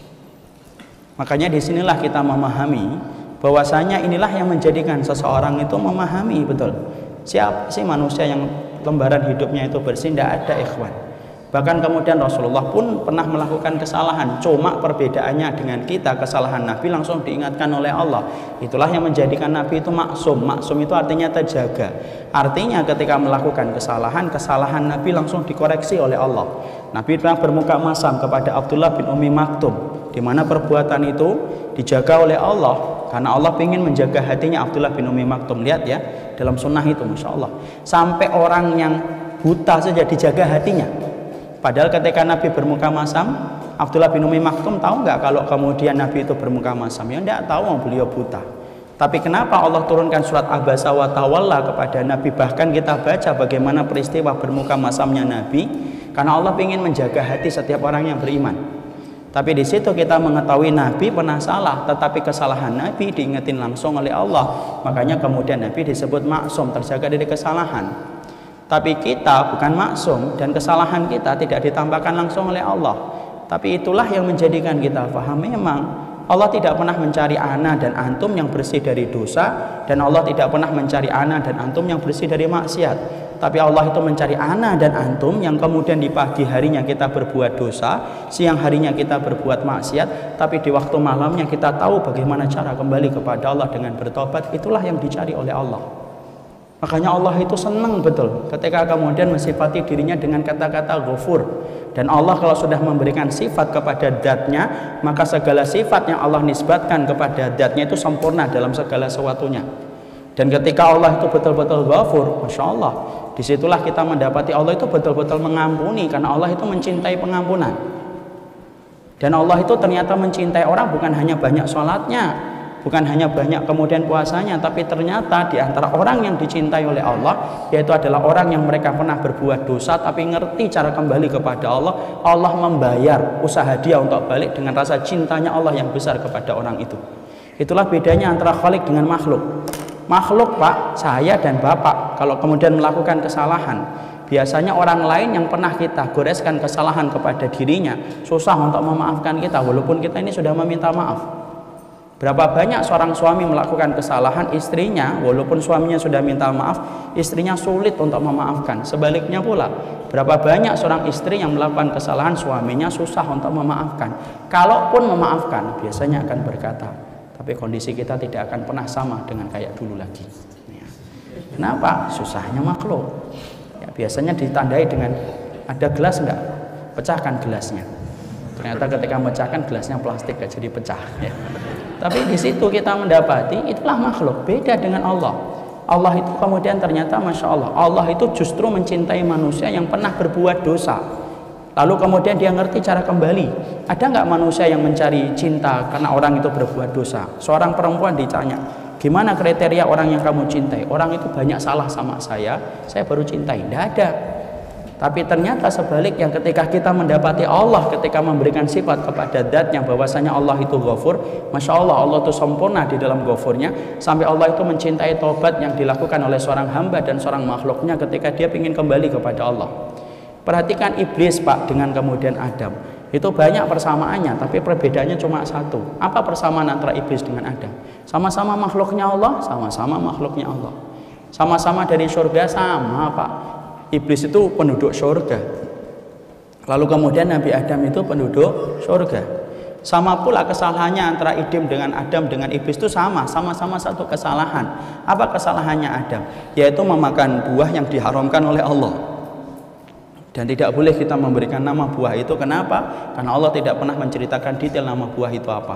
Makanya disinilah kita memahami bahwasanya inilah yang menjadikan seseorang itu memahami betul siapa sih manusia yang lembaran hidupnya itu bersih. Tidak ada ikhwan. Bahkan kemudian Rasulullah pun pernah melakukan kesalahan, cuma perbedaannya dengan kita, kesalahan Nabi langsung diingatkan oleh Allah. Itulah yang menjadikan Nabi itu maksum. Maksum itu artinya terjaga. Artinya ketika melakukan kesalahan, kesalahan Nabi langsung dikoreksi oleh Allah. Nabi pernah bermuka masam kepada Abdullah bin Ummi Maktum, di mana perbuatan itu dijaga oleh Allah karena Allah ingin menjaga hatinya Abdullah bin Ummi Maktum. Lihat ya, dalam sunnah itu Masya Allah, sampai orang yang buta saja dijaga hatinya. Padahal ketika Nabi bermuka masam, Abdullah bin Ummi Maktum tahu nggak kalau kemudian Nabi itu bermuka masam? Ya tidak tahu, beliau buta. Tapi kenapa Allah turunkan surat Abasa wa Tawalla kepada Nabi? Bahkan kita baca bagaimana peristiwa bermuka masamnya Nabi, karena Allah ingin menjaga hati setiap orang yang beriman. Tapi di situ kita mengetahui Nabi pernah salah, tetapi kesalahan Nabi diingetin langsung oleh Allah. Makanya kemudian Nabi disebut maksum, terjaga dari kesalahan. Tapi kita bukan maksum dan kesalahan kita tidak ditampakkan langsung oleh Allah. Tapi itulah yang menjadikan kita paham memang Allah tidak pernah mencari ana dan antum yang bersih dari dosa, dan Allah tidak pernah mencari ana dan antum yang bersih dari maksiat. Tapi Allah itu mencari ana dan antum yang kemudian di pagi harinya kita berbuat dosa, siang harinya kita berbuat maksiat, tapi di waktu malamnya kita tahu bagaimana cara kembali kepada Allah dengan bertobat. Itulah yang dicari oleh Allah. Makanya Allah itu senang betul ketika kemudian mensifati dirinya dengan kata-kata Ghafur. Dan Allah kalau sudah memberikan sifat kepada zatnya, maka segala sifat yang Allah nisbatkan kepada zatnya itu sempurna dalam segala sesuatunya. Dan ketika Allah itu betul-betul Ghafur, Masya Allah, disitulah kita mendapati Allah itu betul-betul mengampuni, karena Allah itu mencintai pengampunan. Dan Allah itu ternyata mencintai orang bukan hanya banyak sholatnya, bukan hanya banyak kemudian puasanya, tapi ternyata di antara orang yang dicintai oleh Allah, yaitu adalah orang yang mereka pernah berbuat dosa tapi ngerti cara kembali kepada Allah. Allah membayar usaha dia untuk balik dengan rasa cintanya Allah yang besar kepada orang itu. Itulah bedanya antara Khalik dengan makhluk. Makhluk, Pak, saya dan Bapak, kalau kemudian melakukan kesalahan, biasanya orang lain yang pernah kita goreskan kesalahan kepada dirinya susah untuk memaafkan kita walaupun kita ini sudah meminta maaf. Berapa banyak seorang suami melakukan kesalahan, istrinya walaupun suaminya sudah minta maaf, istrinya sulit untuk memaafkan. Sebaliknya pula, berapa banyak seorang istri yang melakukan kesalahan, suaminya susah untuk memaafkan. Kalaupun memaafkan, biasanya akan berkata, tapi kondisi kita tidak akan pernah sama dengan kayak dulu lagi. Ya. Kenapa? Susahnya makhluk. Ya, biasanya ditandai dengan ada gelas enggak? Pecahkan gelasnya. Ternyata ketika memecahkan gelasnya plastik gak jadi pecah. Ya. Tapi di situ kita mendapati itulah makhluk, beda dengan Allah. Allah itu kemudian ternyata Masya Allah, Allah itu justru mencintai manusia yang pernah berbuat dosa. Lalu kemudian dia ngerti cara kembali. Ada nggak manusia yang mencari cinta karena orang itu berbuat dosa? Seorang perempuan ditanya, gimana kriteria orang yang kamu cintai? Orang itu banyak salah sama saya, saya baru cintai. Tidak ada. Tapi ternyata sebaliknya, ketika kita mendapati Allah ketika memberikan sifat kepada zatnya bahwasanya Allah itu Ghafur, Masya Allah, Allah itu sempurna di dalam Ghafurnya, sampai Allah itu mencintai tobat yang dilakukan oleh seorang hamba dan seorang makhluknya ketika dia ingin kembali kepada Allah. Perhatikan iblis, Pak, dengan kemudian Adam, itu banyak persamaannya, tapi perbedaannya cuma satu. Apa persamaan antara iblis dengan Adam? Sama-sama makhluknya Allah, sama-sama makhluknya Allah. Sama-sama dari surga, sama, Pak. Iblis itu penduduk surga. Lalu kemudian Nabi Adam itu penduduk surga. Sama pula kesalahannya antara Adam dengan Adam dengan iblis itu sama, sama-sama satu kesalahan. Apa kesalahannya Adam? Yaitu memakan buah yang diharamkan oleh Allah. Dan tidak boleh kita memberikan nama buah itu. Kenapa? Karena Allah tidak pernah menceritakan detail nama buah itu apa.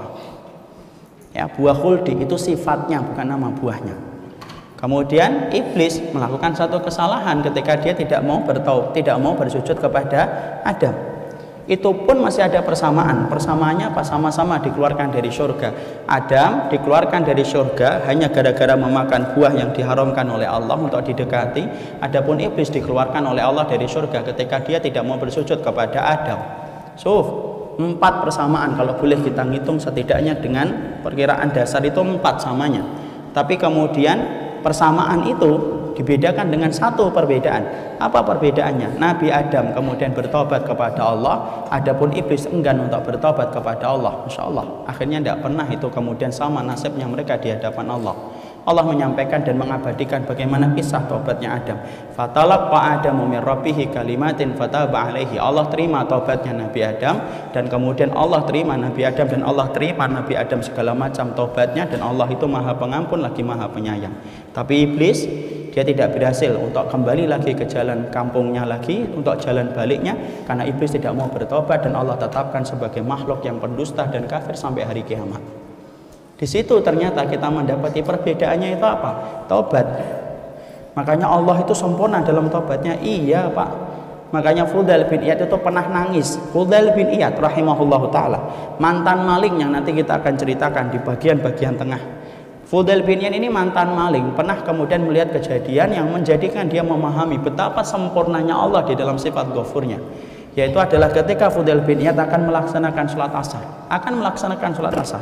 Ya, buah khuldi itu sifatnya, bukan nama buahnya. Kemudian iblis melakukan satu kesalahan ketika dia tidak mau bertaubat, tidak mau bersujud kepada Adam. Itu pun masih ada persamaan. Persamaannya apa? Sama-sama dikeluarkan dari surga. Adam dikeluarkan dari surga hanya gara-gara memakan buah yang diharamkan oleh Allah untuk didekati. Adapun iblis dikeluarkan oleh Allah dari surga ketika dia tidak mau bersujud kepada Adam. So, empat persamaan kalau boleh kita ngitung setidaknya dengan perkiraan dasar itu empat samanya. Tapi kemudian persamaan itu dibedakan dengan satu perbedaan. Apa perbedaannya? Nabi Adam kemudian bertobat kepada Allah, adapun iblis enggan untuk bertobat kepada Allah. Masya Allah, akhirnya tidak pernah itu kemudian sama nasibnya mereka di hadapan Allah. Allah menyampaikan dan mengabadikan bagaimana kisah tobatnya Adam. Fatalaqa Adamu min rabbihi kalimatin fataba alaihi. Allah terima tobatnya Nabi Adam, dan kemudian Allah terima Nabi Adam, dan Allah terima Nabi Adam segala macam tobatnya, dan Allah itu Maha Pengampun lagi Maha Penyayang. Tapi iblis dia tidak berhasil untuk kembali lagi ke jalan kampungnya lagi, untuk jalan baliknya, karena iblis tidak mau bertobat dan Allah tetapkan sebagai makhluk yang pendusta dan kafir sampai hari kiamat. Di situ ternyata kita mendapati perbedaannya itu apa? Taubat. Makanya Allah itu sempurna dalam taubatnya. Iya Pak. Makanya Fudail bin Iyad itu pernah nangis. Fudail bin Iyad rahimahullahu ta'ala, mantan maling yang nanti kita akan ceritakan di bagian-bagian tengah. Fudail bin Iyad ini mantan maling, pernah kemudian melihat kejadian yang menjadikan dia memahami betapa sempurnanya Allah di dalam sifat ghafurnya. Yaitu adalah ketika Fudail bin Iyad akan melaksanakan sholat asar. Akan melaksanakan sholat asar.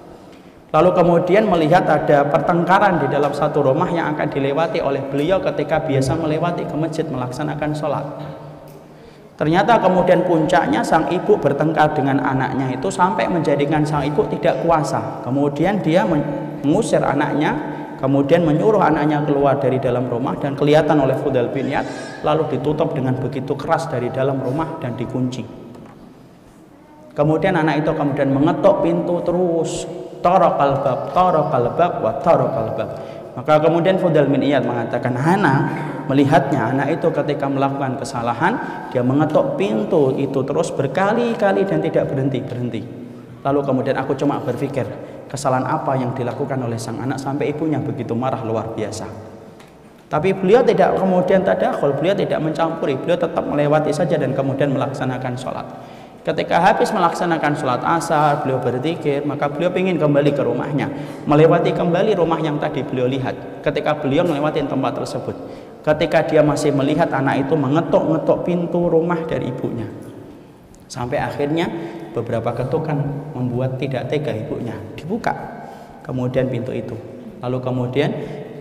Lalu kemudian melihat ada pertengkaran di dalam satu rumah yang akan dilewati oleh beliau ketika biasa melewati ke masjid melaksanakan sholat. Ternyata kemudian puncaknya sang ibu bertengkar dengan anaknya itu sampai menjadikan sang ibu tidak kuasa. Kemudian dia mengusir anaknya, kemudian menyuruh anaknya keluar dari dalam rumah, dan kelihatan oleh Fudail bin Iyad, lalu ditutup dengan begitu keras dari dalam rumah dan dikunci. Kemudian anak itu kemudian mengetuk pintu terus. Taraqal bab, taraqal bab, wa taraqal bab. Maka kemudian Fudail bin Iyad mengatakan, Hana melihatnya anak itu ketika melakukan kesalahan, dia mengetuk pintu itu terus berkali-kali dan tidak berhenti-berhenti. Lalu kemudian aku cuma berpikir, kesalahan apa yang dilakukan oleh sang anak sampai ibunya begitu marah luar biasa. Tapi beliau tidak kemudian tadakhul, beliau tidak mencampuri, beliau tetap melewati saja dan kemudian melaksanakan sholat. Ketika habis melaksanakan sholat asar, beliau berzikir, maka beliau ingin kembali ke rumahnya, melewati kembali rumah yang tadi beliau lihat. Ketika beliau melewati tempat tersebut, ketika dia masih melihat anak itu mengetuk-ngetuk pintu rumah dari ibunya, sampai akhirnya beberapa ketukan membuat tidak tega ibunya, dibuka kemudian pintu itu, lalu kemudian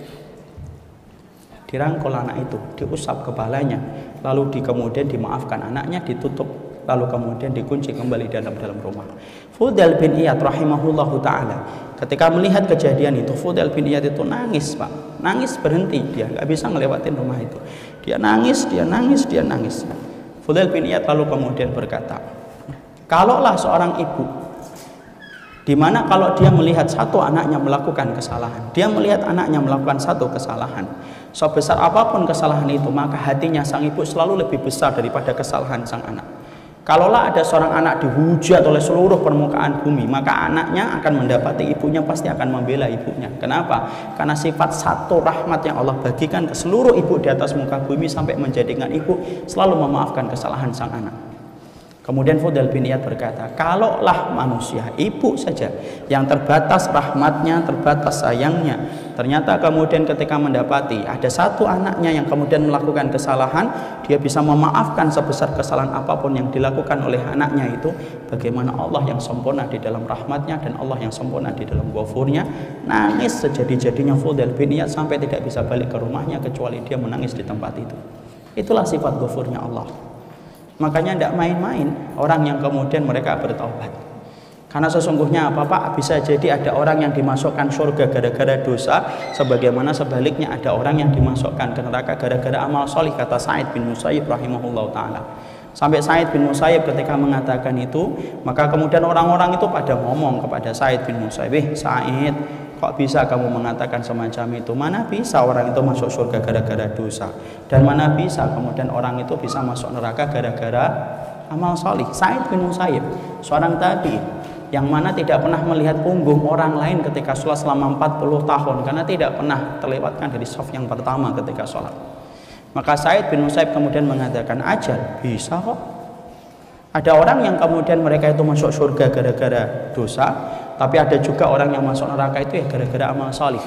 dirangkul anak itu, diusap kepalanya, lalu di, kemudian dimaafkan anaknya, ditutup, lalu kemudian dikunci kembali dalam dalam rumah. Fudail bin Iyad rahimahullahu ta'ala ketika melihat kejadian itu, Fudail bin Iyad itu nangis Pak, nangis berhenti, dia nggak bisa ngelewatin rumah itu, dia nangis, dia nangis, dia nangis. Fudail bin Iyad lalu kemudian berkata, kalaulah seorang ibu, dimana kalau dia melihat satu anaknya melakukan kesalahan, dia melihat anaknya melakukan satu kesalahan, sebesar apapun kesalahan itu, maka hatinya sang ibu selalu lebih besar daripada kesalahan sang anak. Kalaulah ada seorang anak dihujat oleh seluruh permukaan bumi, maka anaknya akan mendapati ibunya pasti akan membela ibunya. Kenapa? Karena sifat satu rahmat yang Allah bagikan ke seluruh ibu di atas muka bumi sampai menjadikan ibu selalu memaafkan kesalahan sang anak. Kemudian Fudail bin Iyad berkata, kalaulah manusia, ibu saja yang terbatas rahmatnya, terbatas sayangnya, ternyata kemudian ketika mendapati ada satu anaknya yang kemudian melakukan kesalahan, dia bisa memaafkan sebesar kesalahan apapun yang dilakukan oleh anaknya itu, bagaimana Allah yang sempurna di dalam rahmatnya dan Allah yang sempurna di dalam ghafurnya. Nangis sejadi-jadinya Fudail bin Iyad sampai tidak bisa balik ke rumahnya kecuali dia menangis di tempat itu. Itulah sifat ghafurnya Allah. Makanya tidak main-main orang yang kemudian mereka bertaubat. Karena sesungguhnya apa Pak? Bisa jadi ada orang yang dimasukkan surga gara-gara dosa, sebagaimana sebaliknya ada orang yang dimasukkan ke neraka gara-gara amal solih, kata Sa'id bin Musayyib rahimahullah ta'ala. Sampai Sa'id bin Musayyib ketika mengatakan itu, maka kemudian orang-orang itu pada ngomong kepada Sa'id bin Musayyib, eh Sa'id, kok bisa kamu mengatakan semacam itu? Mana bisa orang itu masuk surga gara-gara dosa, dan mana bisa kemudian orang itu bisa masuk neraka gara-gara amal solih. Sa'id bin Musayyib, seorang tabi yang mana tidak pernah melihat punggung orang lain ketika sholat selama empat puluh tahun, karena tidak pernah terlewatkan dari shaf yang pertama ketika sholat. Maka Sa'id bin Musayyib kemudian mengatakan, ajal, bisa kok. Ada orang yang kemudian mereka itu masuk surga gara-gara dosa, tapi ada juga orang yang masuk neraka itu ya gara-gara amal salih.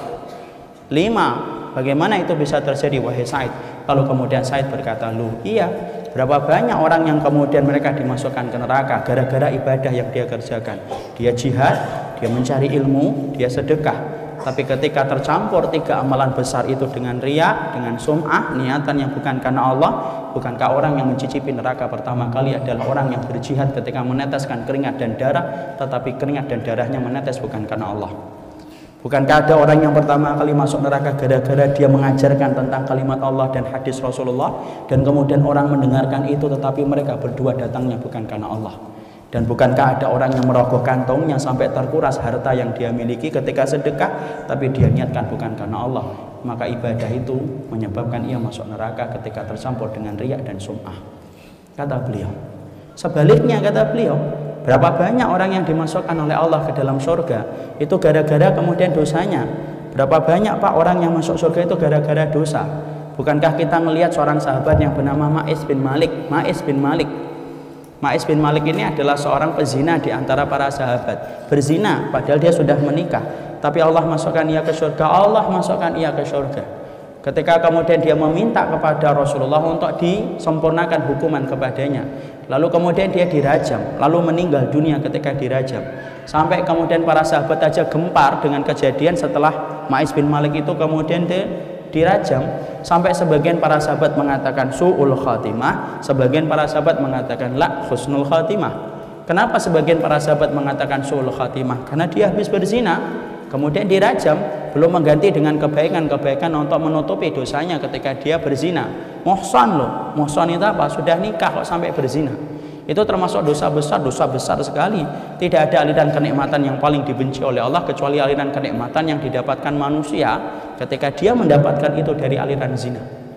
Lima, bagaimana itu bisa terjadi wahai Sa'id? Lalu kemudian Sa'id berkata, lu iya, berapa banyak orang yang kemudian mereka dimasukkan ke neraka gara-gara ibadah yang dia kerjakan. Dia jihad, dia mencari ilmu, dia sedekah. Tapi ketika tercampur tiga amalan besar itu dengan riya, dengan sum'ah, niatan yang bukan karena Allah, bukankah orang yang mencicipi neraka pertama kali adalah orang yang berjihad ketika meneteskan keringat dan darah, tetapi keringat dan darahnya menetes bukan karena Allah? Bukankah ada orang yang pertama kali masuk neraka gara-gara dia mengajarkan tentang kalimat Allah dan hadis Rasulullah, dan kemudian orang mendengarkan itu tetapi mereka berdua datangnya bukan karena Allah? Dan bukankah ada orang yang merogoh kantongnya sampai terkuras harta yang dia miliki ketika sedekah, tapi dia niatkan bukan karena Allah? Maka ibadah itu menyebabkan ia masuk neraka ketika tercampur dengan riya dan sum'ah. Kata beliau. Sebaliknya kata beliau, berapa banyak orang yang dimasukkan oleh Allah ke dalam surga itu gara-gara kemudian dosanya. Berapa banyak Pak orang yang masuk surga itu gara-gara dosa. Bukankah kita melihat seorang sahabat yang bernama Ma'is bin Malik? Ma'is bin Malik Ma'is bin Malik ini adalah seorang pezina di antara para sahabat. Berzina padahal dia sudah menikah, tapi Allah masukkan ia ke surga. Allah masukkan ia ke surga. Ketika kemudian dia meminta kepada Rasulullah untuk disempurnakan hukuman kepadanya, lalu kemudian dia dirajam, lalu meninggal dunia ketika dirajam. Sampai kemudian para sahabat aja gempar dengan kejadian setelah Ma'is bin Malik itu kemudian dia dirajam, sampai sebagian para sahabat mengatakan su'ul khatimah, sebagian para sahabat mengatakan la husnul khatimah. Kenapa sebagian para sahabat mengatakan su'ul khatimah? Karena dia habis berzina, kemudian dirajam, belum mengganti dengan kebaikan-kebaikan untuk menutupi dosanya ketika dia berzina. Muhsan loh, muhsan itu apa? Sudah nikah kok sampai berzina. Itu termasuk dosa besar, dosa besar sekali. Tidak ada aliran kenikmatan yang paling dibenci oleh Allah kecuali aliran kenikmatan yang didapatkan manusia ketika dia mendapatkan itu dari aliran zina.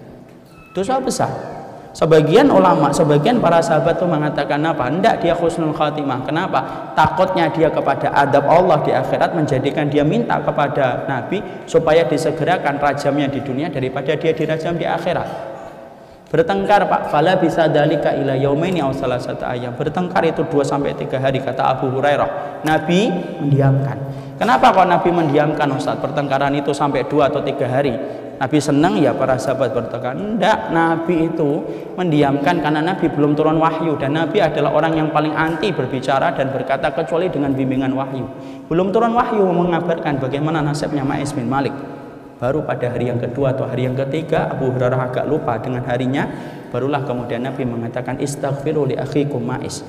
Dosa besar. Sebagian ulama, sebagian para sahabat itu mengatakan apa? Hendak dia husnul khatimah. Kenapa? Takutnya dia kepada adab Allah di akhirat, menjadikan dia minta kepada Nabi supaya disegerakan rajamnya di dunia daripada dia dirajam di akhirat. Bertengkar Pak, fala bisa dalika ila yaumaini aw salasata ayam. Bertengkar itu dua sampai tiga hari kata Abu Hurairah. Nabi mendiamkan. Kenapa kok Nabi mendiamkan Ustaz? Pertengkaran itu sampai dua atau tiga hari. Nabi senang ya para sahabat bertengkar? Enggak, Nabi itu mendiamkan karena Nabi belum turun wahyu, dan Nabi adalah orang yang paling anti berbicara dan berkata kecuali dengan bimbingan wahyu. Belum turun wahyu mengabarkan bagaimana nasibnya Ma'is bin Malik. Baru pada hari yang kedua atau hari yang ketiga, Abu Hurairah agak lupa dengan harinya, barulah kemudian Nabi mengatakan istaghfiru li akhikum Ma'is.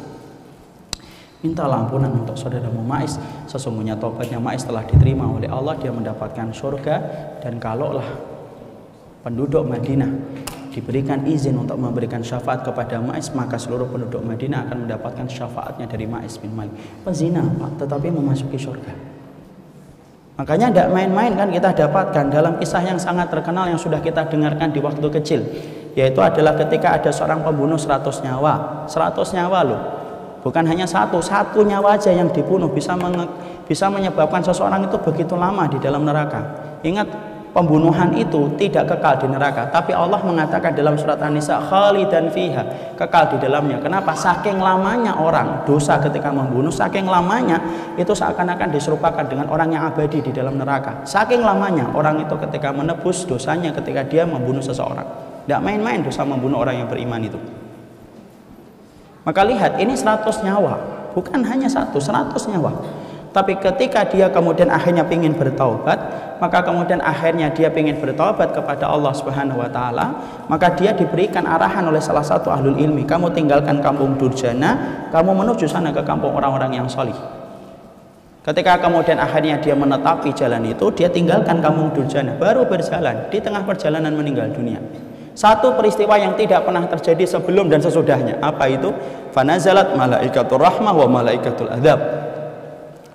Mintalah ampunan untuk saudaramu Ma'is, sesungguhnya taubatnya Ma'is telah diterima oleh Allah, dia mendapatkan surga. Dan kalaulah penduduk Madinah diberikan izin untuk memberikan syafaat kepada Ma'is, maka seluruh penduduk Madinah akan mendapatkan syafaatnya dari Ma'is bin Malik. Pezina Pak, tetapi memasuki surga. Makanya tidak main-main kan kita dapatkan dalam kisah yang sangat terkenal yang sudah kita dengarkan di waktu kecil, yaitu adalah ketika ada seorang pembunuh seratus nyawa. Seratus nyawa loh, bukan hanya satu, satu nyawa aja yang dibunuh bisa bisa menyebabkan seseorang itu begitu lama di dalam neraka. Ingat, pembunuhan itu tidak kekal di neraka, tapi Allah mengatakan dalam surat An-Nisa khalidan fiha, kekal di dalamnya. Kenapa? Saking lamanya orang dosa ketika membunuh, saking lamanya itu seakan-akan diserupakan dengan orang yang abadi di dalam neraka. Saking lamanya orang itu ketika menebus dosanya ketika dia membunuh seseorang. Tidak main-main dosa membunuh orang yang beriman itu. Maka lihat, ini seratus nyawa, bukan hanya satu, seratus nyawa. Tapi ketika dia kemudian akhirnya ingin bertaubat, maka kemudian akhirnya dia ingin bertaubat kepada Allah Subhanahu wa taala, maka dia diberikan arahan oleh salah satu ahlul ilmi, kamu tinggalkan kampung durjana, kamu menuju sana ke kampung orang-orang yang salih. Ketika kemudian akhirnya dia menetapi jalan itu, dia tinggalkan kampung durjana, baru berjalan, di tengah perjalanan meninggal dunia. Satu peristiwa yang tidak pernah terjadi sebelum dan sesudahnya. Apa itu? Fanazalat malaikatur rahmah wa malaikatul adzab.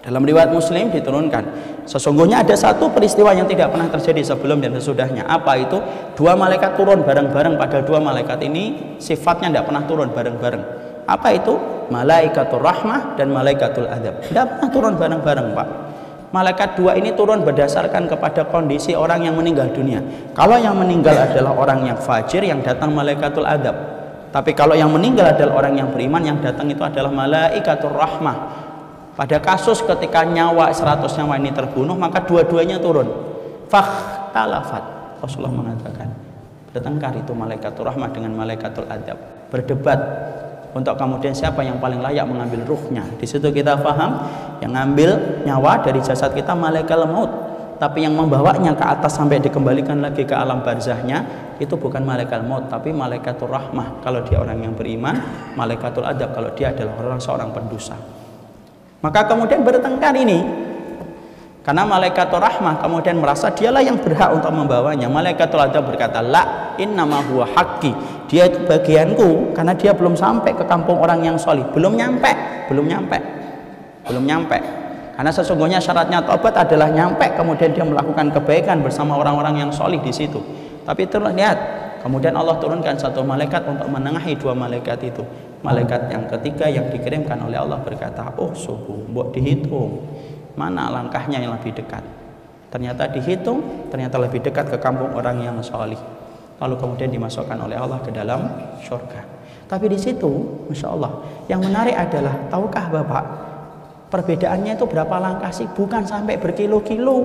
Dalam riwayat Muslim diturunkan, sesungguhnya ada satu peristiwa yang tidak pernah terjadi sebelum dan sesudahnya. Apa itu? Dua malaikat turun bareng-bareng, padahal dua malaikat ini sifatnya tidak pernah turun bareng-bareng. Apa itu? Malaikatul rahmah dan malaikatul adab. Tidak pernah turun bareng-bareng, Pak. Malaikat dua ini turun berdasarkan kepada kondisi orang yang meninggal dunia. Kalau yang meninggal adalah orang yang fajir, yang datang malaikatul adab. Tapi kalau yang meninggal adalah orang yang beriman, yang datang itu adalah malaikatul rahmah. Pada kasus ketika nyawa seratus nyawa ini terbunuh, maka dua-duanya turun. Fakhtalafat. Rasulullah mengatakan, bertengkar itu malaikatul rahmah dengan malaikatul adab, berdebat untuk kemudian siapa yang paling layak mengambil ruhnya. Di situ kita paham, yang ngambil nyawa dari jasad kita malaikat maut, tapi yang membawanya ke atas sampai dikembalikan lagi ke alam barzahnya itu bukan malaikat maut, tapi malaikatul rahmah kalau dia orang yang beriman, malaikatul adab kalau dia adalah orang seorang pendosa. Maka kemudian bertengkar ini, karena malaikatul rahmah kemudian merasa dialah yang berhak untuk membawanya. Malaikatul adab berkata, la innama huwa haqqi, dia itu bagianku, karena dia belum sampai ke kampung orang yang solih, belum nyampe, belum nyampe, belum nyampe. Karena sesungguhnya syaratnya taubat adalah nyampe, kemudian dia melakukan kebaikan bersama orang-orang yang solih di situ. Tapi terlihat, kemudian Allah turunkan satu malaikat untuk menengahi dua malaikat itu. Malaikat yang ketiga yang dikirimkan oleh Allah berkata, oh suhu, buat dihitung mana langkahnya yang lebih dekat. Ternyata dihitung, ternyata lebih dekat ke kampung orang yang solih. Lalu kemudian dimasukkan oleh Allah ke dalam surga. Tapi di situ, masya Allah, yang menarik adalah, tahukah Bapak, perbedaannya itu berapa langkah sih? Bukan sampai berkilo-kilo,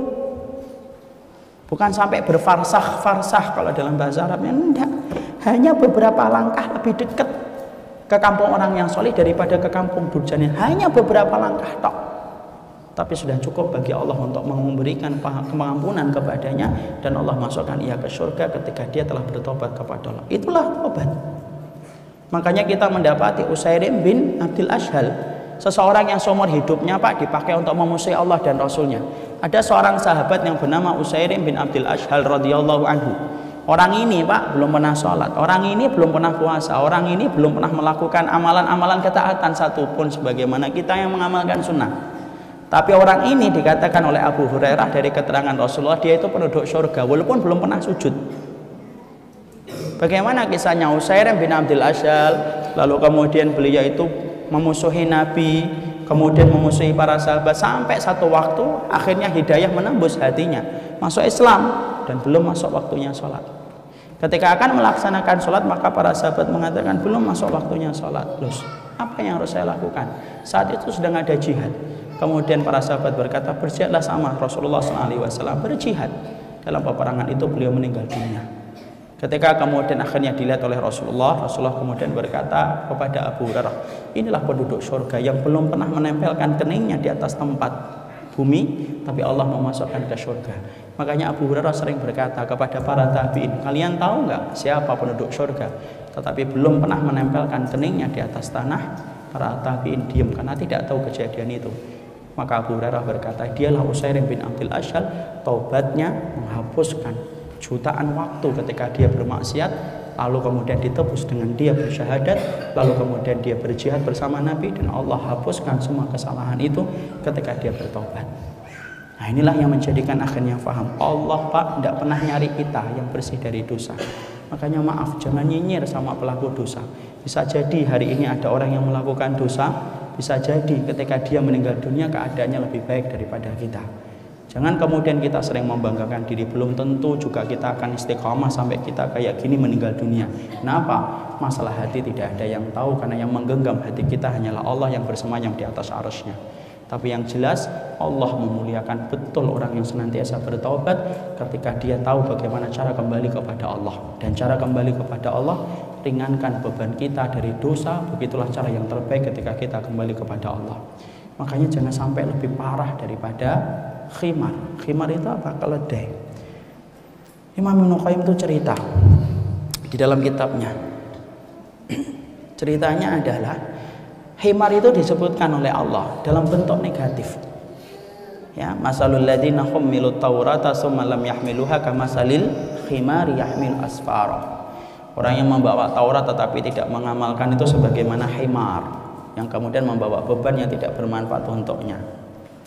bukan sampai berfarsah-farsah kalau dalam bahasa Arabnya, enggak. Hanya beberapa langkah lebih dekat ke kampung orang yang solih daripada ke kampung durjana. Hanya beberapa langkah tok, tapi sudah cukup bagi Allah untuk memberikan pengampunan kepadanya, dan Allah masukkan ia ke surga ketika dia telah bertobat kepada Allah. Itulah tobat. Makanya kita mendapati Usairim bin Abdul Ashhal, seseorang yang seumur hidupnya Pak dipakai untuk memusuhi Allah dan Rasulnya. Ada seorang sahabat yang bernama Usairim bin Abdul Ashhal radhiyallahu anhu. Orang ini Pak belum pernah sholat, orang ini belum pernah puasa, orang ini belum pernah melakukan amalan-amalan ketaatan satupun sebagaimana kita yang mengamalkan sunnah. Tapi orang ini dikatakan oleh Abu Hurairah dari keterangan Rasulullah, dia itu penduduk surga walaupun belum pernah sujud. Bagaimana kisahnya Usairim bin Abdul Ashhal? Lalu kemudian beliau itu memusuhi Nabi, kemudian memusuhi para sahabat, sampai satu waktu akhirnya hidayah menembus hatinya, masuk Islam dan belum masuk waktunya sholat. Ketika akan melaksanakan sholat, maka para sahabat mengatakan belum masuk waktunya sholat. Terus apa yang harus saya lakukan? Saat itu sedang ada jihad. Kemudian para sahabat berkata, berjihadlah sama Rasulullah shallallahu alaihi wasallam. Berjihad. Dalam peperangan itu beliau meninggal dunia. Ketika kemudian akhirnya dilihat oleh Rasulullah, Rasulullah kemudian berkata kepada Abu Hurairah, inilah penduduk surga yang belum pernah menempelkan keningnya di atas tempat bumi, tapi Allah memasukkan ke surga. Makanya Abu Hurairah sering berkata kepada para tabi'in, kalian tahu nggak siapa penduduk surga? Tetapi belum pernah menempelkan keningnya di atas tanah. Para tabi'in diam karena tidak tahu kejadian itu. Maka Abu Hurairah berkata, dialah Usairim bin Abdul Ashhal, taubatnya menghapuskan jutaan waktu ketika dia bermaksiat, lalu kemudian ditebus dengan dia bersyahadat, lalu kemudian dia berjihad bersama Nabi, dan Allah hapuskan semua kesalahan itu ketika dia bertobat. Nah inilah yang menjadikan akhirnya faham, Allah Pak tidak pernah nyari kita yang bersih dari dosa. Makanya maaf, jangan nyinyir sama pelaku dosa. Bisa jadi hari ini ada orang yang melakukan dosa, bisa jadi ketika dia meninggal dunia keadaannya lebih baik daripada kita. Jangan kemudian kita sering membanggakan diri, belum tentu juga kita akan istiqomah sampai kita kayak gini meninggal dunia. Kenapa? Masalah hati tidak ada yang tahu, karena yang menggenggam hati kita hanyalah Allah yang bersemayam di atas arsy-Nya. Tapi yang jelas Allah memuliakan betul orang yang senantiasa bertaubat ketika dia tahu bagaimana cara kembali kepada Allah. Dan cara kembali kepada Allah, ringankan beban kita dari dosa, begitulah cara yang terbaik ketika kita kembali kepada Allah. Makanya jangan sampai lebih parah daripada khimar. Khimar itu apa? Keledai. Imam Ibnu Qayyim itu cerita di dalam kitabnya. Ceritanya adalah khimar itu disebutkan oleh Allah dalam bentuk negatif. Ya, masalul ladzina hummilut taurata tsumma lam yahmiluha kamasalil khimari yahmil asfara. Orang yang membawa Taurat tetapi tidak mengamalkan itu sebagaimana khimar yang kemudian membawa beban yang tidak bermanfaat untuknya.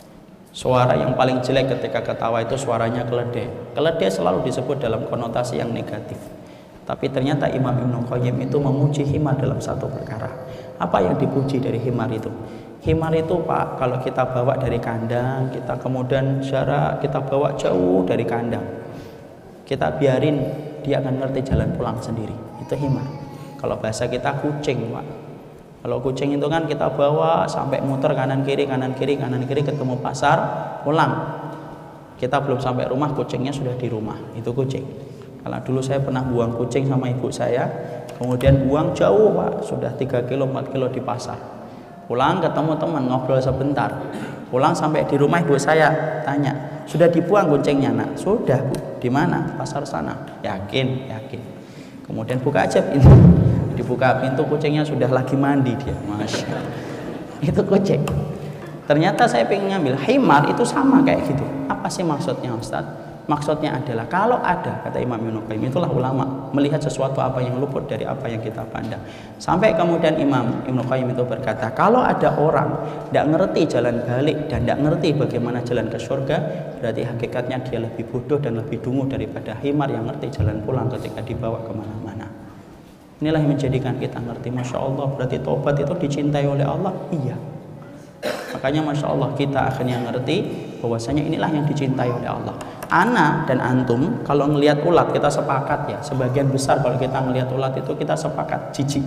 Suara yang paling jelek ketika ketawa itu suaranya keledai. Keledai selalu disebut dalam konotasi yang negatif. Tapi ternyata Imam Ibnu Qayyim itu memuji himar dalam satu perkara. Apa yang dipuji dari himar itu? Himar itu Pak, kalau kita bawa dari kandang, kita kemudian jarak kita bawa jauh dari kandang, kita biarin dia akan ngerti jalan pulang sendiri. Itu himar. Kalau bahasa kita kucing Pak. Kalau kucing itu kan kita bawa sampai muter kanan kiri kanan kiri kanan kiri ketemu pasar, pulang. Kita belum sampai rumah kucingnya sudah di rumah. Itu kucing. Kalau dulu saya pernah buang kucing sama ibu saya, kemudian buang jauh Pak, sudah tiga kilo empat kilo di pasar. Pulang ketemu teman ngobrol sebentar. Pulang sampai di rumah ibu saya tanya, "Sudah dibuang kucingnya, Nak?" "Sudah, Bu." "Di mana?" "Pasar sana." "Yakin?" "Yakin." Kemudian buka aja pintu. Dibuka pintu, kucingnya sudah lagi mandi dia. Masya Allah. Itu kucing. Ternyata saya pengen ngambil himar itu sama kayak gitu. Apa sih maksudnya Ustaz? Maksudnya adalah kalau ada, kata Imam Ibnu Qayyim, itulah ulama melihat sesuatu apa yang luput dari apa yang kita pandang. Sampai kemudian Imam Ibnu Qayyim itu berkata, kalau ada orang tidak ngerti jalan balik dan tidak ngerti bagaimana jalan ke surga, berarti hakikatnya dia lebih bodoh dan lebih dungu daripada himar yang ngerti jalan pulang ketika dibawa kemana-mana. Inilah yang menjadikan kita ngerti, Masya Allah, berarti taubat itu dicintai oleh Allah. Iya. Makanya Masya Allah kita akhirnya ngerti bahwasanya inilah yang dicintai oleh Allah. Ana dan antum kalau ngelihat ulat kita sepakat ya, sebagian besar kalau kita ngelihat ulat itu kita sepakat jijik.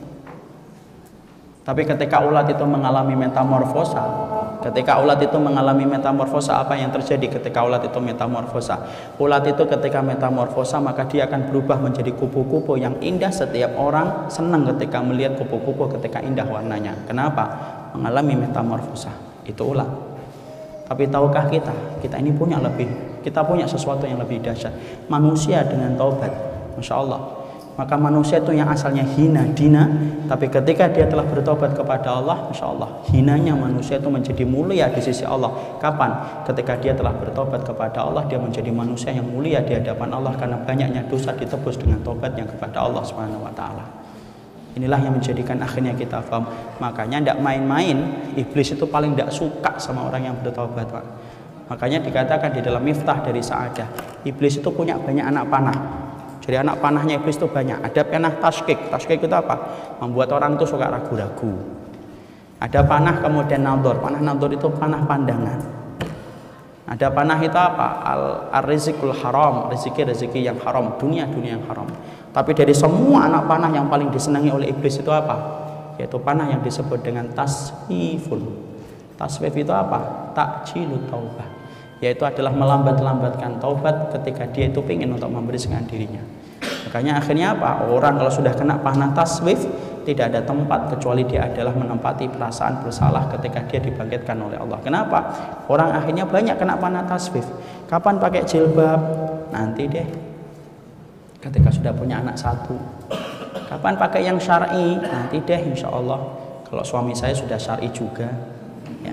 Tapi ketika ulat itu mengalami metamorfosa, ketika ulat itu mengalami metamorfosa, apa yang terjadi ketika ulat itu metamorfosa? Ulat itu ketika metamorfosa maka dia akan berubah menjadi kupu-kupu yang indah. Setiap orang senang ketika melihat kupu-kupu ketika indah warnanya. Kenapa? Mengalami metamorfosa. Itu ulat. Tapi tahukah kita, kita ini punya lebih, kita punya sesuatu yang lebih dahsyat. Manusia dengan taubat, Masya Allah. Maka manusia itu yang asalnya hina, dina, tapi ketika dia telah bertobat kepada Allah, Masya Allah, hinanya manusia itu menjadi mulia di sisi Allah. Kapan? Ketika dia telah bertobat kepada Allah, dia menjadi manusia yang mulia di hadapan Allah karena banyaknya dosa ditebus dengan tobatnya kepada Allah Subhanahu wa taala. Inilah yang menjadikan akhirnya kita paham. Makanya tidak main-main, iblis itu paling tidak suka sama orang yang bertobat, Pak. Makanya dikatakan di dalam Miftah dari Sa'adah, iblis itu punya banyak anak panah. Jadi anak panahnya iblis itu banyak. Ada panah taskik. Taskik itu apa? Membuat orang itu suka ragu-ragu. Ada panah kemudian nador. Panah nador itu panah pandangan. Ada panah itu apa? Al-rizikul haram. Rezeki-rezeki yang haram. Dunia-dunia yang haram. Tapi dari semua anak panah yang paling disenangi oleh iblis itu apa? Yaitu panah yang disebut dengan taswifun. Taswif itu apa? Takjilut taubah. Yaitu adalah melambat-lambatkan taubat ketika dia itu ingin untuk membersihkan dirinya. Makanya akhirnya apa? Orang kalau sudah kena panah taswif, tidak ada tempat kecuali dia adalah menempati perasaan bersalah ketika dia dibangkitkan oleh Allah. Kenapa? Orang akhirnya banyak kena panah taswif. Kapan pakai jilbab? Nanti deh. Ketika sudah punya anak satu. Kapan pakai yang syar'i? Nanti deh insya Allah. Kalau suami saya sudah syar'i juga ya.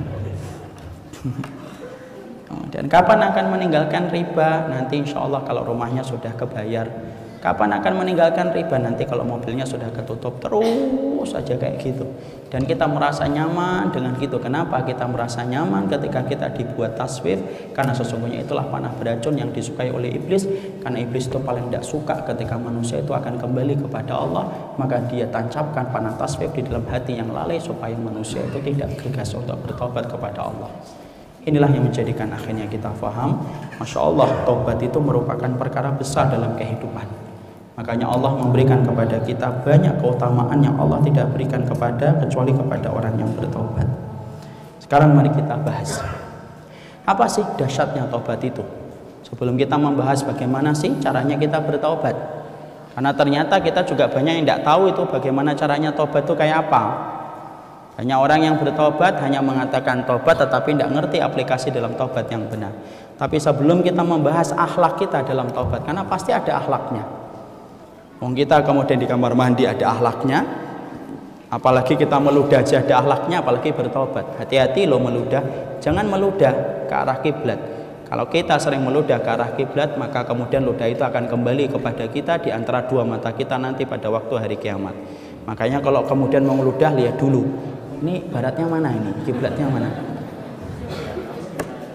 Dan kapan akan meninggalkan riba? Nanti insya Allah kalau rumahnya sudah kebayar. Kapan akan meninggalkan riba? Nanti kalau mobilnya sudah ketutup. Terus saja kayak gitu. Dan kita merasa nyaman dengan gitu. Kenapa kita merasa nyaman ketika kita dibuat taswif? Karena sesungguhnya itulah panah beracun yang disukai oleh iblis. Karena iblis itu paling tidak suka ketika manusia itu akan kembali kepada Allah. Maka dia tancapkan panah taswif di dalam hati yang lalai supaya manusia itu tidak gegas untuk bertobat kepada Allah. Inilah yang menjadikan akhirnya kita faham, Masya Allah, taubat itu merupakan perkara besar dalam kehidupan. Makanya Allah memberikan kepada kita banyak keutamaan yang Allah tidak berikan kepada kecuali kepada orang yang bertobat. Sekarang mari kita bahas, apa sih dahsyatnya taubat itu? Sebelum kita membahas bagaimana sih caranya kita bertaubat, karena ternyata kita juga banyak yang tidak tahu itu bagaimana caranya taubat itu kayak apa. Hanya orang yang bertobat hanya mengatakan tobat tetapi tidak ngerti aplikasi dalam tobat yang benar. Tapi sebelum kita membahas akhlak kita dalam tobat, karena pasti ada akhlaknya. Wong kita kemudian di kamar mandi ada akhlaknya, apalagi kita meludah aja ada akhlaknya, apalagi bertobat. Hati-hati loh meludah, jangan meludah ke arah kiblat. Kalau kita sering meludah ke arah kiblat, maka kemudian ludah itu akan kembali kepada kita di antara dua mata kita nanti pada waktu hari kiamat. Makanya kalau kemudian mau meludah, lihat dulu. Ini baratnya mana ini? Kiblatnya mana?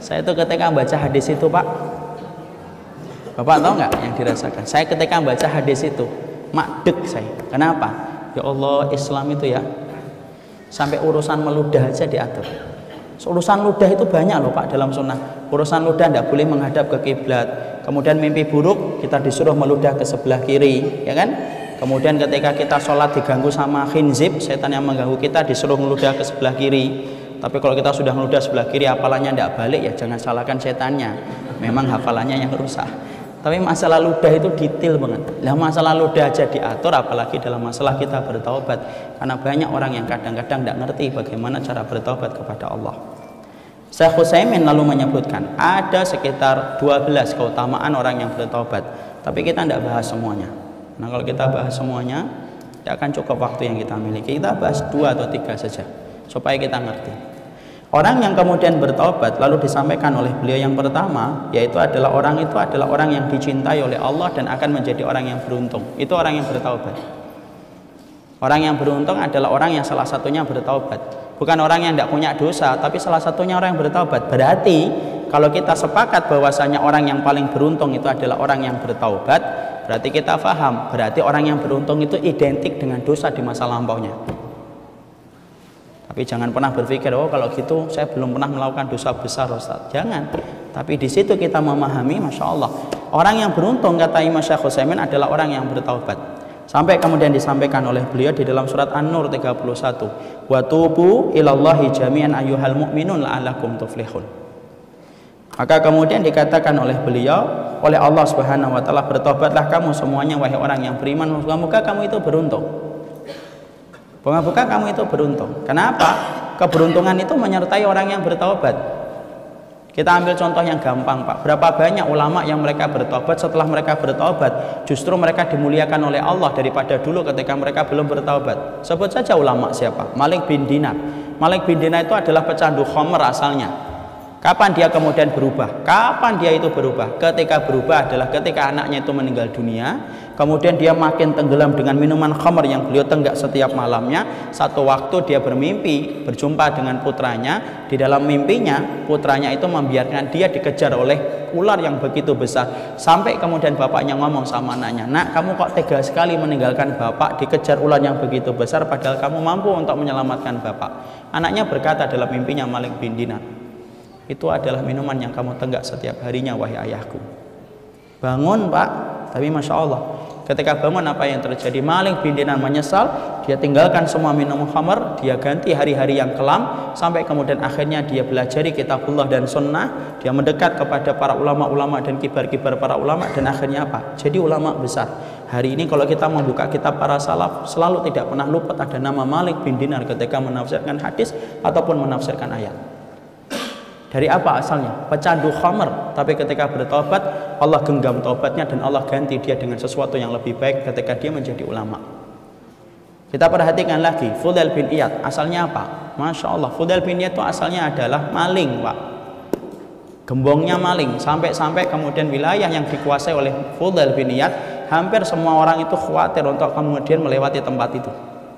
Saya itu ketika baca hadis itu Pak, Bapak tahu nggak yang dirasakan? Saya ketika baca hadis itu makdek saya. Kenapa? Ya Allah, Islam itu ya sampai urusan meludah aja diatur. Urusan ludah itu banyak loh Pak dalam sunnah. Urusan ludah tidak boleh menghadap ke kiblat. Kemudian mimpi buruk kita disuruh meludah ke sebelah kiri, ya kan? Kemudian ketika kita sholat diganggu sama khinzib, setan yang mengganggu kita, disuruh meludah ke sebelah kiri. Tapi kalau kita sudah meludah sebelah kiri, hafalannya tidak balik, ya jangan salahkan setannya. Memang hafalannya yang rusak. Tapi masalah ludah itu detail banget. Lah masalah ludah aja diatur, apalagi dalam masalah kita bertaubat. Karena banyak orang yang kadang-kadang tidak ngerti bagaimana cara bertaubat kepada Allah. Syekh Utsaimin lalu menyebutkan ada sekitar dua belas keutamaan orang yang bertaubat. Tapi kita tidak bahas semuanya. Nah kalau kita bahas semuanya, tidak akan cukup waktu yang kita miliki. Kita bahas dua atau tiga saja supaya kita ngerti. Orang yang kemudian bertaubat lalu disampaikan oleh beliau yang pertama, yaitu adalah orang itu adalah orang yang dicintai oleh Allah dan akan menjadi orang yang beruntung. Itu orang yang bertaubat. Orang yang beruntung adalah orang yang salah satunya bertaubat. Bukan orang yang tidak punya dosa, tapi salah satunya orang yang bertaubat. Berarti kalau kita sepakat bahwasanya orang yang paling beruntung itu adalah orang yang bertaubat, berarti kita paham, berarti orang yang beruntung itu identik dengan dosa di masa lampaunya. Tapi jangan pernah berpikir, oh kalau gitu saya belum pernah melakukan dosa besar Ustaz. Jangan. Tapi di situ kita memahami, Masya Allah, orang yang beruntung kata Imam Syekh Utsaimin adalah orang yang bertaubat. Sampai kemudian disampaikan oleh beliau di dalam surat An-Nur tiga puluh satu, wa tubu ilallahi jami'an ayyuhal mu'minun la'allakum tuflihun. Maka kemudian dikatakan oleh beliau, oleh Allah Subhanahu wa taala, bertobatlah kamu semuanya wahai orang yang beriman, moga-moga kamu itu beruntung. Moga-moga kamu itu beruntung. Kenapa? Keberuntungan itu menyertai orang yang bertaubat. Kita ambil contoh yang gampang Pak. Berapa banyak ulama yang mereka bertaubat, setelah mereka bertaubat justru mereka dimuliakan oleh Allah daripada dulu ketika mereka belum bertaubat. Sebut saja ulama siapa? Malik bin Dinar. Malik bin Dinar itu adalah pecandu khamr asalnya. Kapan dia kemudian berubah? Kapan dia itu berubah? Ketika berubah adalah ketika anaknya itu meninggal dunia. Kemudian dia makin tenggelam dengan minuman khamr yang beliau tenggak setiap malamnya. Satu waktu dia bermimpi berjumpa dengan putranya. Di dalam mimpinya putranya itu membiarkan dia dikejar oleh ular yang begitu besar. Sampai kemudian bapaknya ngomong sama anaknya, nak kamu kok tega sekali meninggalkan bapak dikejar ular yang begitu besar padahal kamu mampu untuk menyelamatkan bapak. Anaknya berkata dalam mimpinya Malik bin Dinar, itu adalah minuman yang kamu tenggak setiap harinya wahai ayahku. Bangun Pak. Tapi Masya Allah, ketika bangun apa yang terjadi? Malik bin Dinar menyesal. Dia tinggalkan semua minum khamr, dia ganti hari-hari yang kelam, sampai kemudian akhirnya dia belajari kitabullah dan sunnah. Dia mendekat kepada para ulama-ulama dan kibar-kibar para ulama, dan akhirnya apa? Jadi ulama besar. Hari ini kalau kita membuka kitab para salaf, selalu tidak pernah luput ada nama Malik bin Dinar ketika menafsirkan hadis ataupun menafsirkan ayat. Dari apa asalnya? Pecandu khamr. Tapi ketika bertobat, Allah genggam tobatnya dan Allah ganti dia dengan sesuatu yang lebih baik ketika dia menjadi ulama. Kita perhatikan lagi, Fudail bin Iyad asalnya apa? Masya Allah, Fudail bin Iyad itu asalnya adalah maling Pak. Gembongnya maling. Sampai-sampai kemudian wilayah yang dikuasai oleh Fudail bin Iyad, hampir semua orang itu khawatir untuk kemudian melewati tempat itu.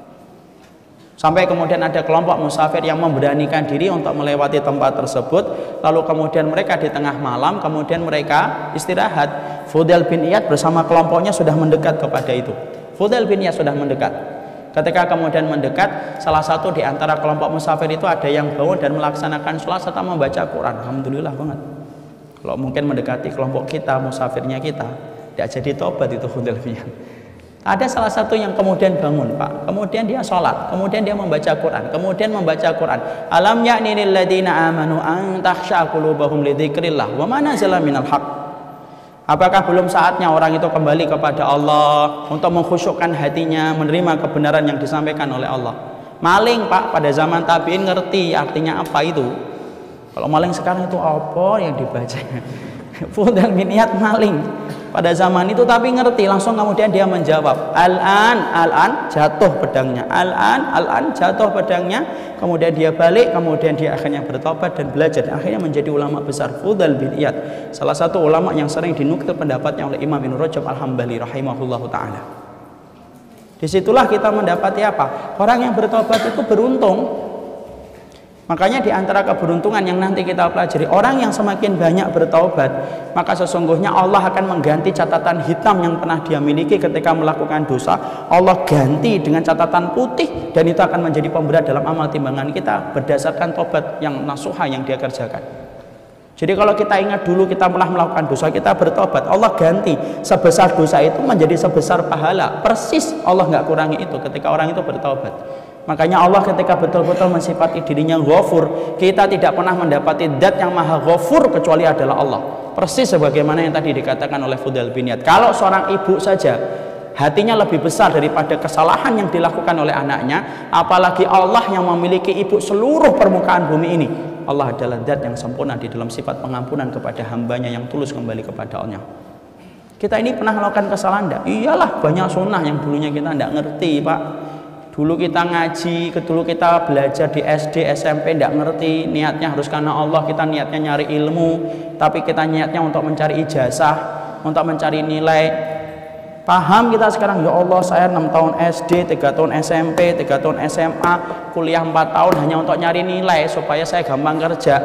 Sampai kemudian ada kelompok musafir yang memberanikan diri untuk melewati tempat tersebut. Lalu kemudian mereka di tengah malam, kemudian mereka istirahat. Fudail bin Iyad bersama kelompoknya sudah mendekat kepada itu. Fudail bin Iyad sudah mendekat. Ketika kemudian mendekat, salah satu di antara kelompok musafir itu ada yang bangun dan melaksanakan sholat serta membaca Quran. Alhamdulillah banget. Kalau mungkin mendekati kelompok kita, musafirnya kita, tidak jadi tobat itu Fudail bin Iyad. Ada salah satu yang kemudian bangun Pak, kemudian dia sholat, kemudian dia membaca Quran, kemudian membaca Quran. Alam ya'ni lil ladzina amanu an takhsha qulubuhum li dzikrillah wa ma nazala minal haqq. Apakah belum saatnya orang itu kembali kepada Allah untuk mengkhusyukkan hatinya, menerima kebenaran yang disampaikan oleh Allah? Maling Pak pada zaman tabi'in ngerti artinya apa itu. Kalau maling sekarang itu apa yang dibaca? Fudail bin Iyad maling pada zaman itu tapi ngerti, langsung kemudian dia menjawab al-an, al-an jatuh pedangnya, al-an, al-an jatuh pedangnya. Kemudian dia balik, kemudian dia akhirnya bertobat dan belajar dan akhirnya menjadi ulama besar. Fudail bin Iyad salah satu ulama yang sering dinukil pendapatnya oleh Imam Ibnu Rajab Al-Hambali rahimahullahu ta'ala. Disitulah kita mendapati apa? Orang yang bertobat itu beruntung. Makanya di antara keberuntungan yang nanti kita pelajari, orang yang semakin banyak bertaubat, maka sesungguhnya Allah akan mengganti catatan hitam yang pernah dia miliki ketika melakukan dosa. Allah ganti dengan catatan putih, dan itu akan menjadi pemberat dalam amal timbangan kita berdasarkan tobat yang nasuha yang dia kerjakan. Jadi kalau kita ingat dulu kita telah melakukan dosa, kita bertobat, Allah ganti sebesar dosa itu menjadi sebesar pahala. Persis Allah nggak kurangi itu ketika orang itu bertobat. Makanya Allah ketika betul-betul mensifati dirinya Ghafur, kita tidak pernah mendapati zat yang maha Ghafur kecuali adalah Allah. Persis sebagaimana yang tadi dikatakan oleh Fudail bin Iyad. Kalau seorang ibu saja hatinya lebih besar daripada kesalahan yang dilakukan oleh anaknya, apalagi Allah yang memiliki ibu seluruh permukaan bumi ini. Allah adalah zat yang sempurna di dalam sifat pengampunan kepada hambanya yang tulus kembali kepada Allah. Kita ini pernah melakukan kesalahan enggak? Iyalah, banyak sunnah yang dulunya kita enggak ngerti, Pak. Dulu kita ngaji, dulu kita belajar di S D, S M P, tidak ngerti, niatnya harus karena Allah, kita niatnya nyari ilmu, tapi kita niatnya untuk mencari ijazah, untuk mencari nilai. Paham kita sekarang, ya Allah, saya enam tahun S D, tiga tahun S M P, tiga tahun S M A, kuliah empat tahun hanya untuk nyari nilai supaya saya gampang kerja.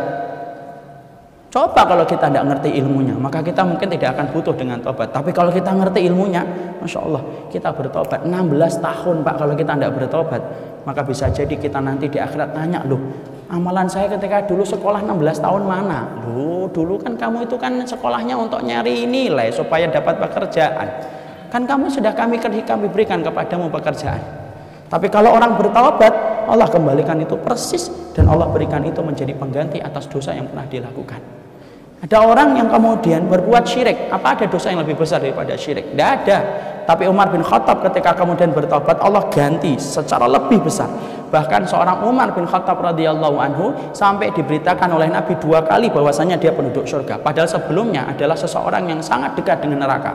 Coba kalau kita tidak ngerti ilmunya, maka kita mungkin tidak akan butuh dengan tobat. Tapi kalau kita ngerti ilmunya, Masya Allah, kita bertobat enam belas tahun, Pak. Kalau kita tidak bertobat, maka bisa jadi kita nanti di akhirat tanya, loh, amalan saya ketika dulu sekolah enam belas tahun mana? Loh, dulu kan kamu itu kan sekolahnya untuk nyari nilai supaya dapat pekerjaan. Kan kamu sudah kami kami berikan kepadamu pekerjaan. Tapi kalau orang bertobat, Allah kembalikan itu persis, dan Allah berikan itu menjadi pengganti atas dosa yang pernah dilakukan. Ada orang yang kemudian berbuat syirik. Apa ada dosa yang lebih besar daripada syirik? Tidak ada. Tapi Umar bin Khattab ketika kemudian bertobat, Allah ganti secara lebih besar. Bahkan seorang Umar bin Khattab radhiyallahu anhu sampai diberitakan oleh Nabi dua kali bahwasanya dia penduduk surga. Padahal sebelumnya adalah seseorang yang sangat dekat dengan neraka.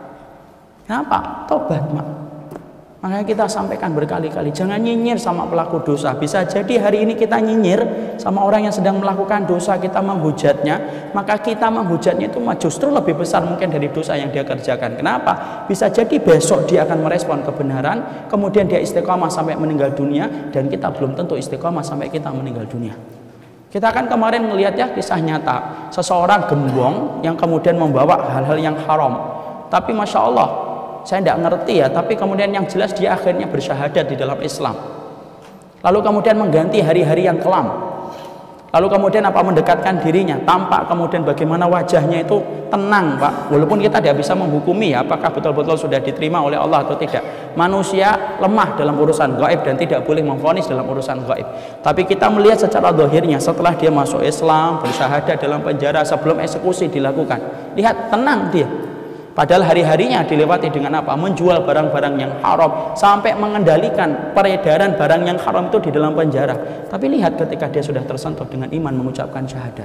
Kenapa? Tobat, Mak. Makanya kita sampaikan berkali-kali, jangan nyinyir sama pelaku dosa. Bisa jadi hari ini kita nyinyir sama orang yang sedang melakukan dosa, kita menghujatnya, maka kita menghujatnya itu justru lebih besar mungkin dari dosa yang dia kerjakan. Kenapa? Bisa jadi besok dia akan merespon kebenaran, kemudian dia istiqomah sampai meninggal dunia, dan kita belum tentu istiqomah sampai kita meninggal dunia. Kita kan kemarin melihat ya kisah nyata, seseorang gembong yang kemudian membawa hal-hal yang haram. Tapi Masya Allah, saya tidak ngerti ya, tapi kemudian yang jelas dia akhirnya bersyahadat di dalam Islam. Lalu kemudian mengganti hari-hari yang kelam. Lalu kemudian apa, mendekatkan dirinya, tampak kemudian bagaimana wajahnya itu tenang, Pak. Walaupun kita tidak bisa menghukumi ya apakah betul-betul sudah diterima oleh Allah atau tidak. Manusia lemah dalam urusan gaib dan tidak boleh memvonis dalam urusan gaib. Tapi kita melihat secara zahirnya setelah dia masuk Islam, bersyahadat dalam penjara sebelum eksekusi dilakukan. Lihat, tenang dia. Padahal hari-harinya dilewati dengan apa? Menjual barang-barang yang haram, sampai mengendalikan peredaran barang yang haram itu di dalam penjara. Tapi lihat ketika dia sudah tersentuh dengan iman mengucapkan syahadat.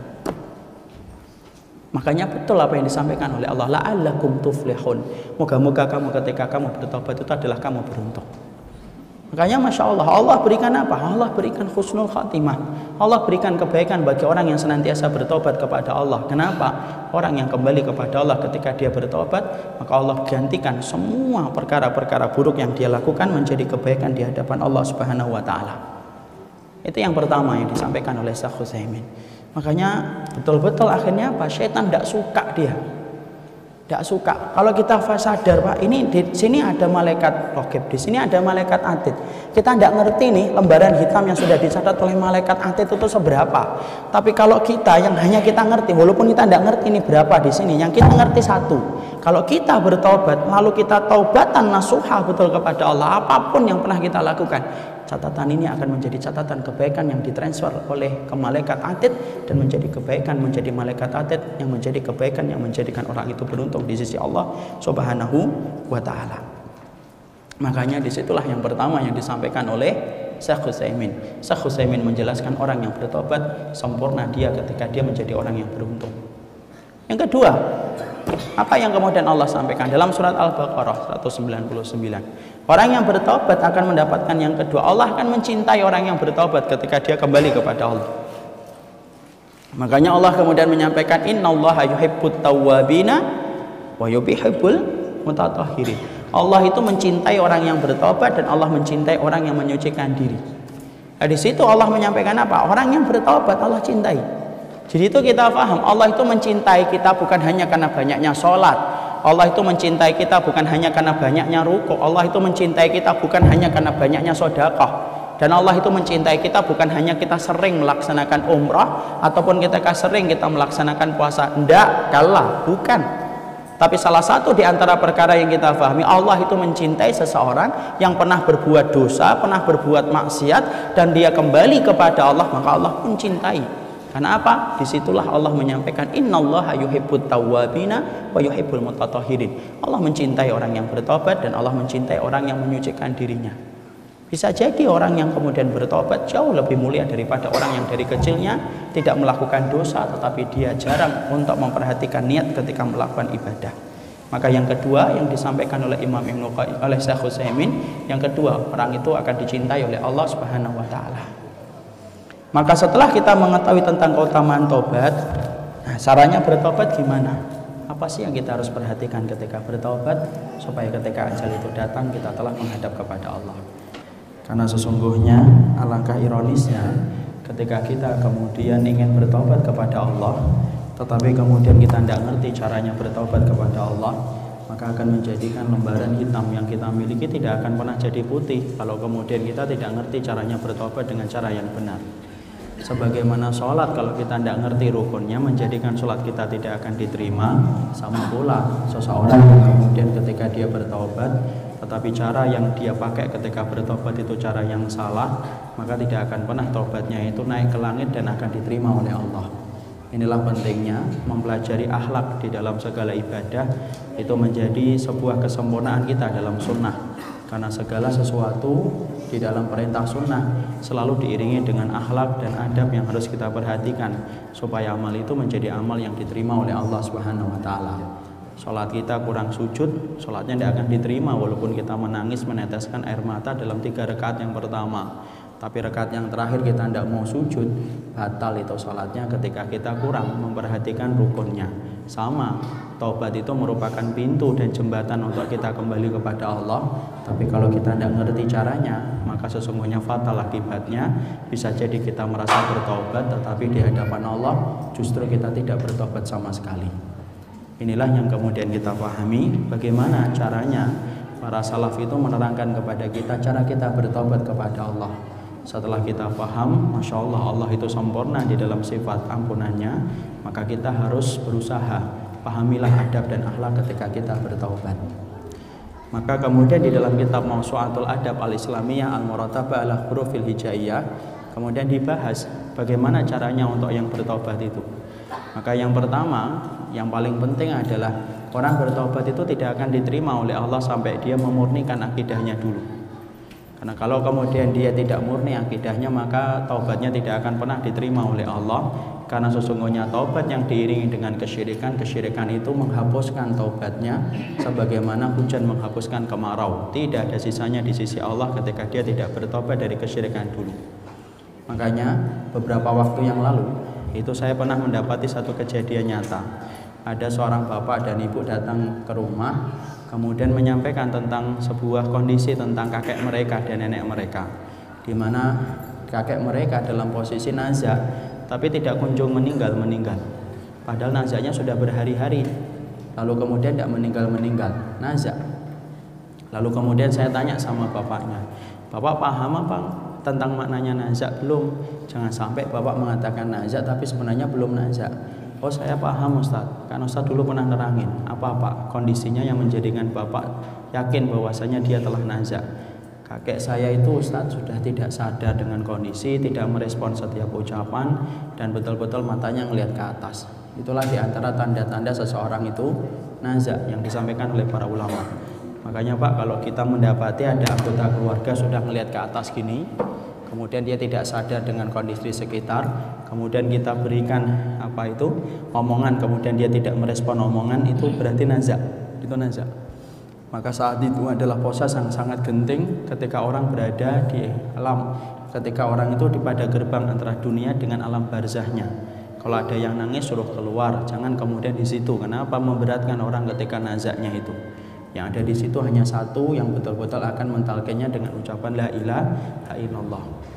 Makanya betul apa yang disampaikan oleh Allah, la'allakum tuflihun. Moga-moga kamu ketika kamu bertobat itu adalah kamu beruntung. Makanya Masya Allah, Allah berikan apa? Allah berikan husnul khatimah. Allah berikan kebaikan bagi orang yang senantiasa bertobat kepada Allah. Kenapa? Orang yang kembali kepada Allah ketika dia bertobat, maka Allah gantikan semua perkara-perkara buruk yang dia lakukan menjadi kebaikan di hadapan Allah Subhanahu wa Ta'ala. Itu yang pertama yang disampaikan oleh Syekh Utsaimin. Makanya betul-betul akhirnya apa? Syaitan tidak suka dia. Tidak suka. Kalau kita sadar, Pak, ini di sini ada malaikat raqib, di sini ada malaikat atid. Kita tidak ngerti nih lembaran hitam yang sudah dicatat oleh malaikat atid itu seberapa. Tapi kalau kita yang hanya kita ngerti, walaupun kita tidak ngerti ini berapa di sini, yang kita ngerti satu. Kalau kita bertobat, lalu kita taubatan nasuha betul kepada Allah, apapun yang pernah kita lakukan, catatan ini akan menjadi catatan kebaikan yang ditransfer oleh ke malaikat atid, dan menjadi kebaikan menjadi malaikat atid yang menjadi kebaikan yang menjadikan orang itu beruntung di sisi Allah Subhanahu wa Ta'ala. Makanya disitulah yang pertama yang disampaikan oleh Syekh Utsaimin. Syekh Utsaimin menjelaskan orang yang bertobat sempurna dia ketika dia menjadi orang yang beruntung. Yang kedua, apa yang kemudian Allah sampaikan dalam surat Al-Baqarah seratus sembilan puluh sembilan. Orang yang bertobat akan mendapatkan yang kedua. Allah akan mencintai orang yang bertobat ketika dia kembali kepada Allah. Makanya Allah kemudian menyampaikan, innallaha yuhibbut tawwabina wa yuhibbul mutatahhirin. Allah itu mencintai orang yang bertobat dan Allah mencintai orang yang menyucikan diri. Nah, di situ Allah menyampaikan apa? Orang yang bertaubat Allah cintai. Jadi itu kita paham, Allah itu mencintai kita bukan hanya karena banyaknya sholat. Allah itu mencintai kita bukan hanya karena banyaknya ruku. Allah itu mencintai kita bukan hanya karena banyaknya sedekah. Dan Allah itu mencintai kita bukan hanya kita sering melaksanakan umrah ataupun kita sering kita melaksanakan puasa. Enggak, kalah, bukan. Tapi salah satu di antara perkara yang kita pahami, Allah itu mencintai seseorang yang pernah berbuat dosa, pernah berbuat maksiat, dan dia kembali kepada Allah, maka Allah mencintai. Karena apa? Disitulah Allah menyampaikan innallaha yuhibbut tawwabina wa yuhibbul mutatahhirin. Allah mencintai orang yang bertobat dan Allah mencintai orang yang menyucikan dirinya. Bisa jadi orang yang kemudian bertobat jauh lebih mulia daripada orang yang dari kecilnya tidak melakukan dosa tetapi dia jarang untuk memperhatikan niat ketika melakukan ibadah. Maka yang kedua yang disampaikan oleh Imam Ibnu Qayyim oleh Syekh Utsaimin, yang kedua orang itu akan dicintai oleh Allah Subhanahu wa taala. Maka setelah kita mengetahui tentang keutamaan tobat, nah caranya bertobat gimana? Apa sih yang kita harus perhatikan ketika bertobat supaya ketika ajal itu datang kita telah menghadap kepada Allah? Karena sesungguhnya alangkah ironisnya ketika kita kemudian ingin bertobat kepada Allah, tetapi kemudian kita tidak ngerti caranya bertobat kepada Allah, maka akan menjadikan lembaran hitam yang kita miliki tidak akan pernah jadi putih kalau kemudian kita tidak ngerti caranya bertobat dengan cara yang benar. Sebagaimana sholat, kalau kita tidak ngerti rukunnya menjadikan sholat kita tidak akan diterima. Sama pula seseorang yang kemudian ketika dia bertobat tetapi cara yang dia pakai ketika bertobat itu cara yang salah, maka tidak akan pernah tobatnya itu naik ke langit dan akan diterima oleh Allah. Inilah pentingnya mempelajari akhlak di dalam segala ibadah, itu menjadi sebuah kesempurnaan kita dalam sunnah. Karena segala sesuatu di dalam perintah sunnah selalu diiringi dengan akhlak dan adab yang harus kita perhatikan supaya amal itu menjadi amal yang diterima oleh Allah Subhanahu wa taala. Salat kita kurang sujud, salatnya tidak akan diterima walaupun kita menangis meneteskan air mata dalam tiga rakaat yang pertama. Tapi rakaat yang terakhir kita tidak mau sujud, batal itu salatnya ketika kita kurang memperhatikan rukunnya. Sama, taubat itu merupakan pintu dan jembatan untuk kita kembali kepada Allah. Tapi kalau kita tidak ngerti caranya, maka sesungguhnya fatal akibatnya. Bisa jadi kita merasa bertaubat, tetapi di hadapan Allah justru kita tidak bertobat sama sekali. Inilah yang kemudian kita pahami bagaimana caranya para salaf itu menerangkan kepada kita cara kita bertobat kepada Allah. Setelah kita paham, Masya Allah, Allah itu sempurna di dalam sifat ampunannya, maka kita harus berusaha pahamilah adab dan akhlak ketika kita bertaubat. Maka kemudian di dalam kitab Mawsu'atul Adab Al-Islamiyah Al-Muratabah ala Hurufil Hijaiyah kemudian dibahas bagaimana caranya untuk yang bertaubat itu. Maka yang pertama, yang paling penting adalah orang bertaubat itu tidak akan diterima oleh Allah sampai dia memurnikan akidahnya dulu. Karena kalau kemudian dia tidak murni akidahnya, maka taubatnya tidak akan pernah diterima oleh Allah. Karena sesungguhnya taubat yang diiringi dengan kesyirikan, kesyirikan itu menghapuskan taubatnya sebagaimana hujan menghapuskan kemarau. Tidak ada sisanya di sisi Allah ketika dia tidak bertaubat dari kesyirikan dulu. Makanya beberapa waktu yang lalu itu saya pernah mendapati satu kejadian nyata. Ada seorang bapak dan ibu datang ke rumah, kemudian menyampaikan tentang sebuah kondisi tentang kakek mereka dan nenek mereka, di mana kakek mereka dalam posisi nazak, tapi tidak kunjung meninggal-meninggal. Padahal nazaknya sudah berhari-hari, lalu kemudian tidak meninggal-meninggal, nazak. Lalu kemudian saya tanya sama bapaknya, Bapak paham apa tentang maknanya nazak? Belum. Jangan sampai Bapak mengatakan nazak tapi sebenarnya belum nazak. Oh saya paham Ustaz, kan Ustaz dulu pernah nerangin apa-apa kondisinya yang menjadikan Bapak yakin bahwasanya dia telah nazak. Kakek saya itu Ustaz sudah tidak sadar dengan kondisi, tidak merespon setiap ucapan, dan betul-betul matanya ngelihat ke atas. Itulah diantara tanda-tanda seseorang itu nazak yang disampaikan oleh para ulama. Makanya Pak, kalau kita mendapati ada anggota keluarga sudah ngelihat ke atas gini, kemudian dia tidak sadar dengan kondisi sekitar, kemudian kita berikan apa itu omongan, kemudian dia tidak merespon omongan, itu berarti nazak, itu nazak. Maka saat itu adalah proses yang sangat genting ketika orang berada di alam, ketika orang itu di pada gerbang antara dunia dengan alam barzahnya. Kalau ada yang nangis suruh keluar, jangan kemudian di situ. Kenapa memberatkan orang ketika nazaknya itu? Yang ada di situ hanya satu yang betul-betul akan mentalkinnya dengan ucapan la ilaha illallah.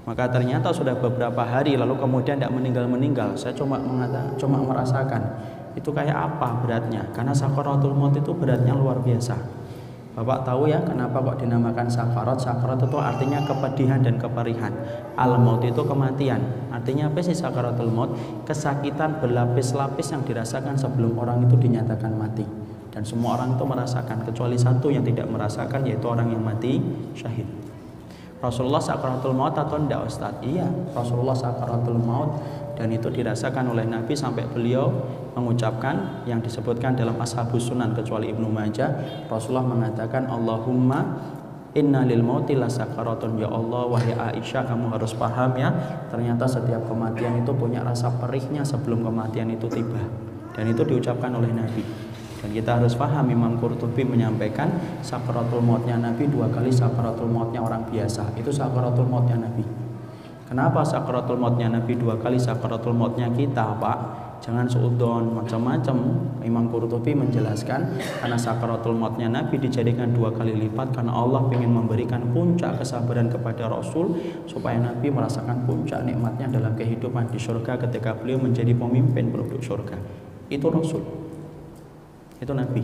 Maka ternyata sudah beberapa hari lalu kemudian tidak meninggal-meninggal. Saya cuma mengatakan, cuma merasakan itu kayak apa beratnya. Karena sakaratul maut itu beratnya luar biasa. Bapak tahu ya kenapa kok dinamakan sakarat? Sakarat itu artinya kepedihan dan keperihan. Al-maut itu kematian. Artinya apa sih sakaratul maut? Kesakitan berlapis-lapis yang dirasakan sebelum orang itu dinyatakan mati. Dan semua orang itu merasakan, kecuali satu yang tidak merasakan, yaitu orang yang mati syahid. Rasulullah sakaratul maut atau tidak Ustaz? Iya, Rasulullah sakaratul maut, dan itu dirasakan oleh Nabi sampai beliau mengucapkan yang disebutkan dalam Ashabus Sunan kecuali Ibnu Majah. Rasulullah mengatakan, Allahumma inna lil mauti lasakaratun. Ya Allah, wahai Aisyah, kamu harus paham ya, ternyata setiap kematian itu punya rasa perihnya sebelum kematian itu tiba. Dan itu diucapkan oleh Nabi. Dan kita harus paham, Imam Qurtubi menyampaikan sakaratul mautnya Nabi dua kali sakaratul mautnya orang biasa. Itu sakaratul mautnya Nabi. Kenapa sakaratul mautnya Nabi dua kali sakaratul mautnya kita, Pak? Jangan seudon macam-macam. Imam Qurtubi menjelaskan karena sakaratul mautnya Nabi dijadikan dua kali lipat karena Allah ingin memberikan puncak kesabaran kepada Rasul supaya Nabi merasakan puncak nikmatnya dalam kehidupan di surga ketika beliau menjadi pemimpin penduduk surga. Itu Rasul. Itu Nabi.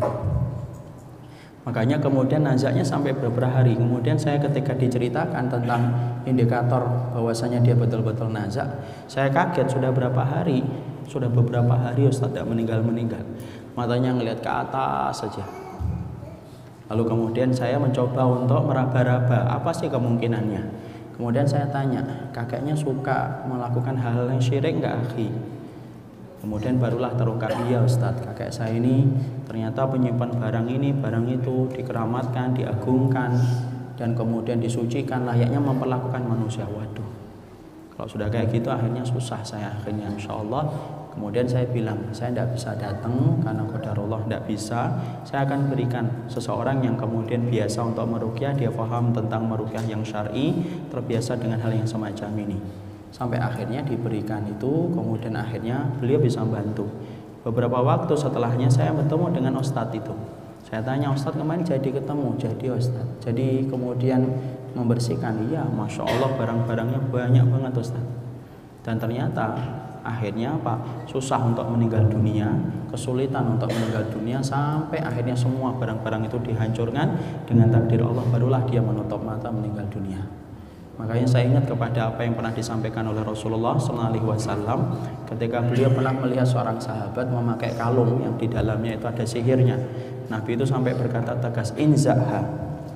Makanya kemudian nazaknya sampai beberapa hari. Kemudian saya ketika diceritakan tentang indikator bahwasanya dia betul-betul nazak, saya kaget sudah berapa hari, sudah beberapa hari Ustaz tidak meninggal-meninggal. Matanya ngelihat ke atas saja. Lalu kemudian saya mencoba untuk meraba-raba apa sih kemungkinannya. Kemudian saya tanya, kakeknya suka melakukan hal-hal yang syirik enggak, akhi? Kemudian barulah terungkap, iya Ustadz, kakek saya ini ternyata penyimpan barang ini, barang itu, dikeramatkan, diagungkan, dan kemudian disucikan layaknya memperlakukan manusia. Waduh, kalau sudah kayak gitu akhirnya susah saya akhirnya insya Allah. Kemudian saya bilang, saya tidak bisa datang karena qadarullah tidak bisa. Saya akan berikan seseorang yang kemudian biasa untuk meruqyah, dia paham tentang meruqyah yang syar'i, terbiasa dengan hal yang semacam ini. Sampai akhirnya diberikan itu, kemudian akhirnya beliau bisa membantu. Beberapa waktu setelahnya saya bertemu dengan Ustadz itu. Saya tanya, Ustadz kemarin jadi ketemu? Jadi Ustadz. Jadi kemudian membersihkan, iya Masya Allah barang-barangnya banyak banget Ustadz. Dan ternyata akhirnya apa? Susah untuk meninggal dunia, kesulitan untuk meninggal dunia, sampai akhirnya semua barang-barang itu dihancurkan dengan takdir Allah, barulah dia menutup mata meninggal dunia. Makanya saya ingat kepada apa yang pernah disampaikan oleh Rasulullah shallallahu alaihi wasallam ketika beliau pernah melihat seorang sahabat memakai kalung yang di dalamnya itu ada sihirnya. Nabi itu sampai berkata tegas, inza'ha,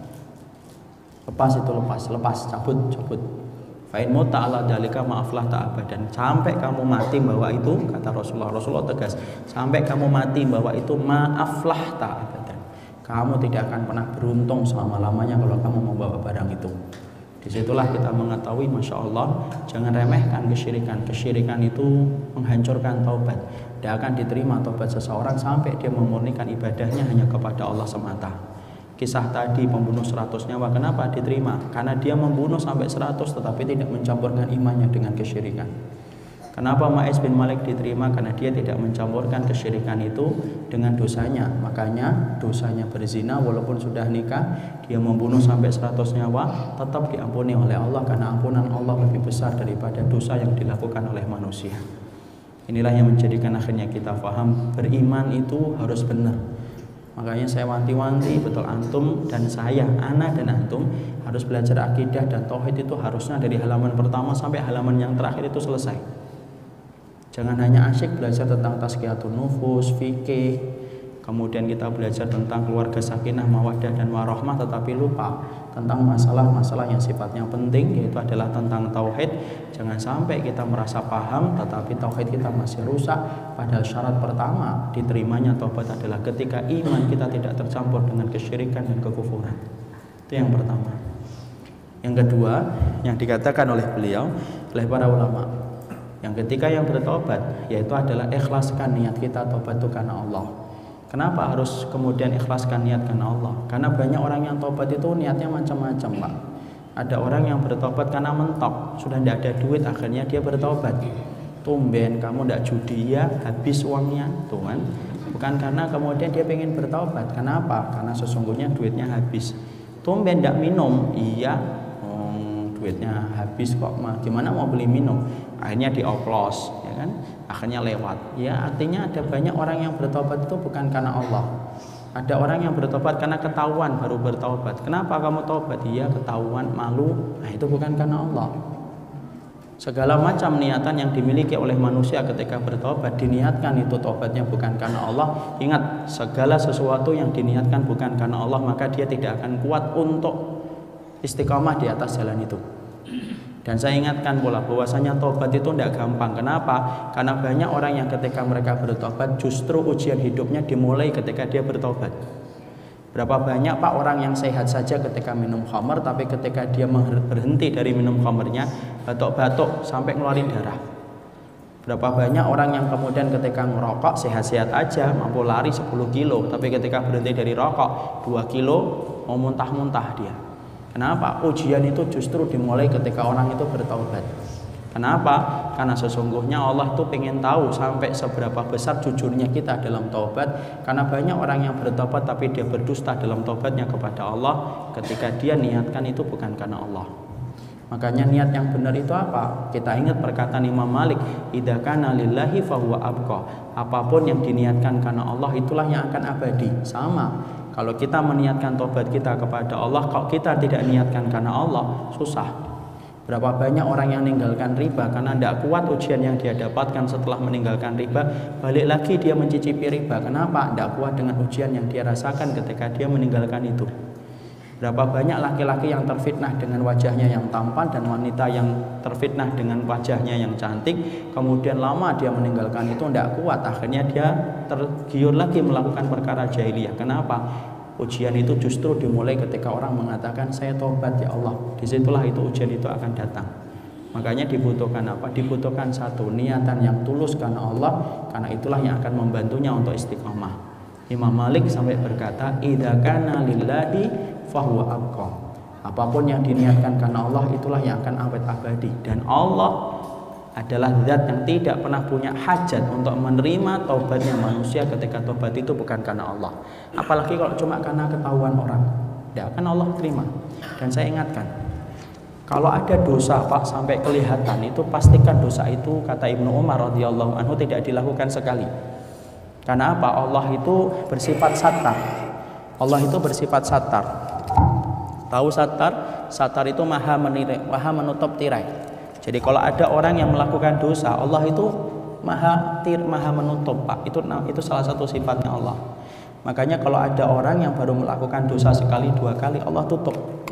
lepas itu lepas, lepas, cabut, cabut. Fa'in muta ala dalika maaflah ta'abadan. Sampai kamu mati bahwa itu, kata Rasulullah, Rasulullah tegas, sampai kamu mati bahwa itu maaflah ta'abadan. Kamu tidak akan pernah beruntung selama-lamanya kalau kamu membawa barang itu. Disitulah kita mengetahui, Masya Allah, jangan remehkan kesyirikan. Kesyirikan itu menghancurkan taubat. Tidak akan diterima taubat seseorang sampai dia memurnikan ibadahnya hanya kepada Allah semata. Kisah tadi pembunuh seratus nyawa, kenapa diterima? Karena dia membunuh sampai seratus tetapi tidak mencampurkan imannya dengan kesyirikan. Kenapa Ma'is bin Malik diterima? Karena dia tidak mencampurkan kesyirikan itu dengan dosanya. Makanya dosanya berzina walaupun sudah nikah, dia membunuh sampai seratus nyawa, tetap diampuni oleh Allah karena ampunan Allah lebih besar daripada dosa yang dilakukan oleh manusia. Inilah yang menjadikan akhirnya kita paham beriman itu harus benar. Makanya saya wanti-wanti betul antum dan saya, anak dan antum harus belajar akidah dan tauhid itu harusnya dari halaman pertama sampai halaman yang terakhir itu selesai. Jangan hanya asyik belajar tentang tazkiyatun nufus, fikih, kemudian kita belajar tentang keluarga sakinah, mawaddah dan warahmah, tetapi lupa tentang masalah-masalah yang sifatnya penting, yaitu adalah tentang tauhid. Jangan sampai kita merasa paham tetapi tauhid kita masih rusak, padahal syarat pertama diterimanya taubat adalah ketika iman kita tidak tercampur dengan kesyirikan dan kekufuran. Itu yang pertama. Yang kedua, yang dikatakan oleh beliau, oleh para ulama, yang ketiga yang bertobat, yaitu adalah ikhlaskan niat kita tobat itu karena Allah. Kenapa harus kemudian ikhlaskan niat karena Allah? Karena banyak orang yang tobat itu niatnya macam-macam, Pak. Ada orang yang bertobat karena mentok, sudah tidak ada duit akhirnya dia bertobat. Tumben kamu tidak judi ya, habis uangnya, tuh kan? Bukan karena kemudian dia pengen bertobat. Kenapa? Karena sesungguhnya duitnya habis. Tumben tidak minum, iya. duitnya habis kok, gimana mau beli minum, akhirnya dioplos, ya kan, akhirnya lewat. Ya artinya ada banyak orang yang bertobat itu bukan karena Allah. Ada orang yang bertobat karena ketahuan baru bertobat. Kenapa kamu tobat? Iya ketahuan, malu. Nah itu bukan karena Allah. Segala macam niatan yang dimiliki oleh manusia ketika bertobat, diniatkan itu tobatnya bukan karena Allah. Ingat, segala sesuatu yang diniatkan bukan karena Allah, maka dia tidak akan kuat untuk istiqomah di atas jalan itu. Dan saya ingatkan pula bahwasanya tobat itu tidak gampang. Kenapa? Karena banyak orang yang ketika mereka bertobat justru ujian hidupnya dimulai ketika dia bertobat. Berapa banyak Pak orang yang sehat saja ketika minum khamar, tapi ketika dia berhenti dari minum khamarnya, batuk-batuk sampai ngeluarin darah. Berapa banyak orang yang kemudian ketika ngerokok sehat-sehat aja, mampu lari sepuluh kilo, tapi ketika berhenti dari rokok dua kilo mau muntah-muntah dia. Kenapa? Ujian itu justru dimulai ketika orang itu bertaubat. Kenapa? Karena sesungguhnya Allah itu pengen tahu sampai seberapa besar jujurnya kita dalam taubat. Karena banyak orang yang bertobat tapi dia berdusta dalam taubatnya kepada Allah ketika dia niatkan itu bukan karena Allah. Makanya niat yang benar itu apa? Kita ingat perkataan Imam Malik, idza kana lillahi fahuwa abqa. Apapun yang diniatkan karena Allah itulah yang akan abadi. Sama. Kalau kita meniatkan taubat kita kepada Allah, kalau kita tidak niatkan karena Allah, susah. Berapa banyak orang yang meninggalkan riba karena tidak kuat ujian yang dia dapatkan setelah meninggalkan riba, balik lagi dia mencicipi riba. Kenapa? Tidak kuat dengan ujian yang dia rasakan ketika dia meninggalkan itu. Berapa banyak laki-laki yang terfitnah dengan wajahnya yang tampan dan wanita yang terfitnah dengan wajahnya yang cantik, kemudian lama dia meninggalkan itu tidak kuat, akhirnya dia tergiur lagi melakukan perkara jahiliyah. Kenapa? Ujian itu justru dimulai ketika orang mengatakan saya tobat ya Allah. Disitulah itu ujian itu akan datang. Makanya dibutuhkan apa? Dibutuhkan satu niatan yang tulus karena Allah, karena itulah yang akan membantunya untuk istiqomah. Imam Malik sampai berkata, idza kana lillahi fahuwa abqa. Apapun yang diniatkan karena Allah itulah yang akan awet abadi. Dan Allah adalah zat yang tidak pernah punya hajat untuk menerima taubatnya manusia ketika taubat itu bukan karena Allah. Apalagi kalau cuma karena ketahuan orang, tidak akan Allah terima. Dan saya ingatkan, kalau ada dosa Pak sampai kelihatan, itu pastikan dosa itu, kata Ibnu Umar radhiyallahu anhu, tidak dilakukan sekali. Karena apa? Allah itu bersifat sattar. Allah itu bersifat sattar. Tahu sattar? Sattar itu maha menirai, maha menutup tirai. Jadi kalau ada orang yang melakukan dosa, Allah itu maha tir, maha menutup Pak. Itu itu salah satu sifatnya Allah. Makanya kalau ada orang yang baru melakukan dosa sekali dua kali, Allah tutup.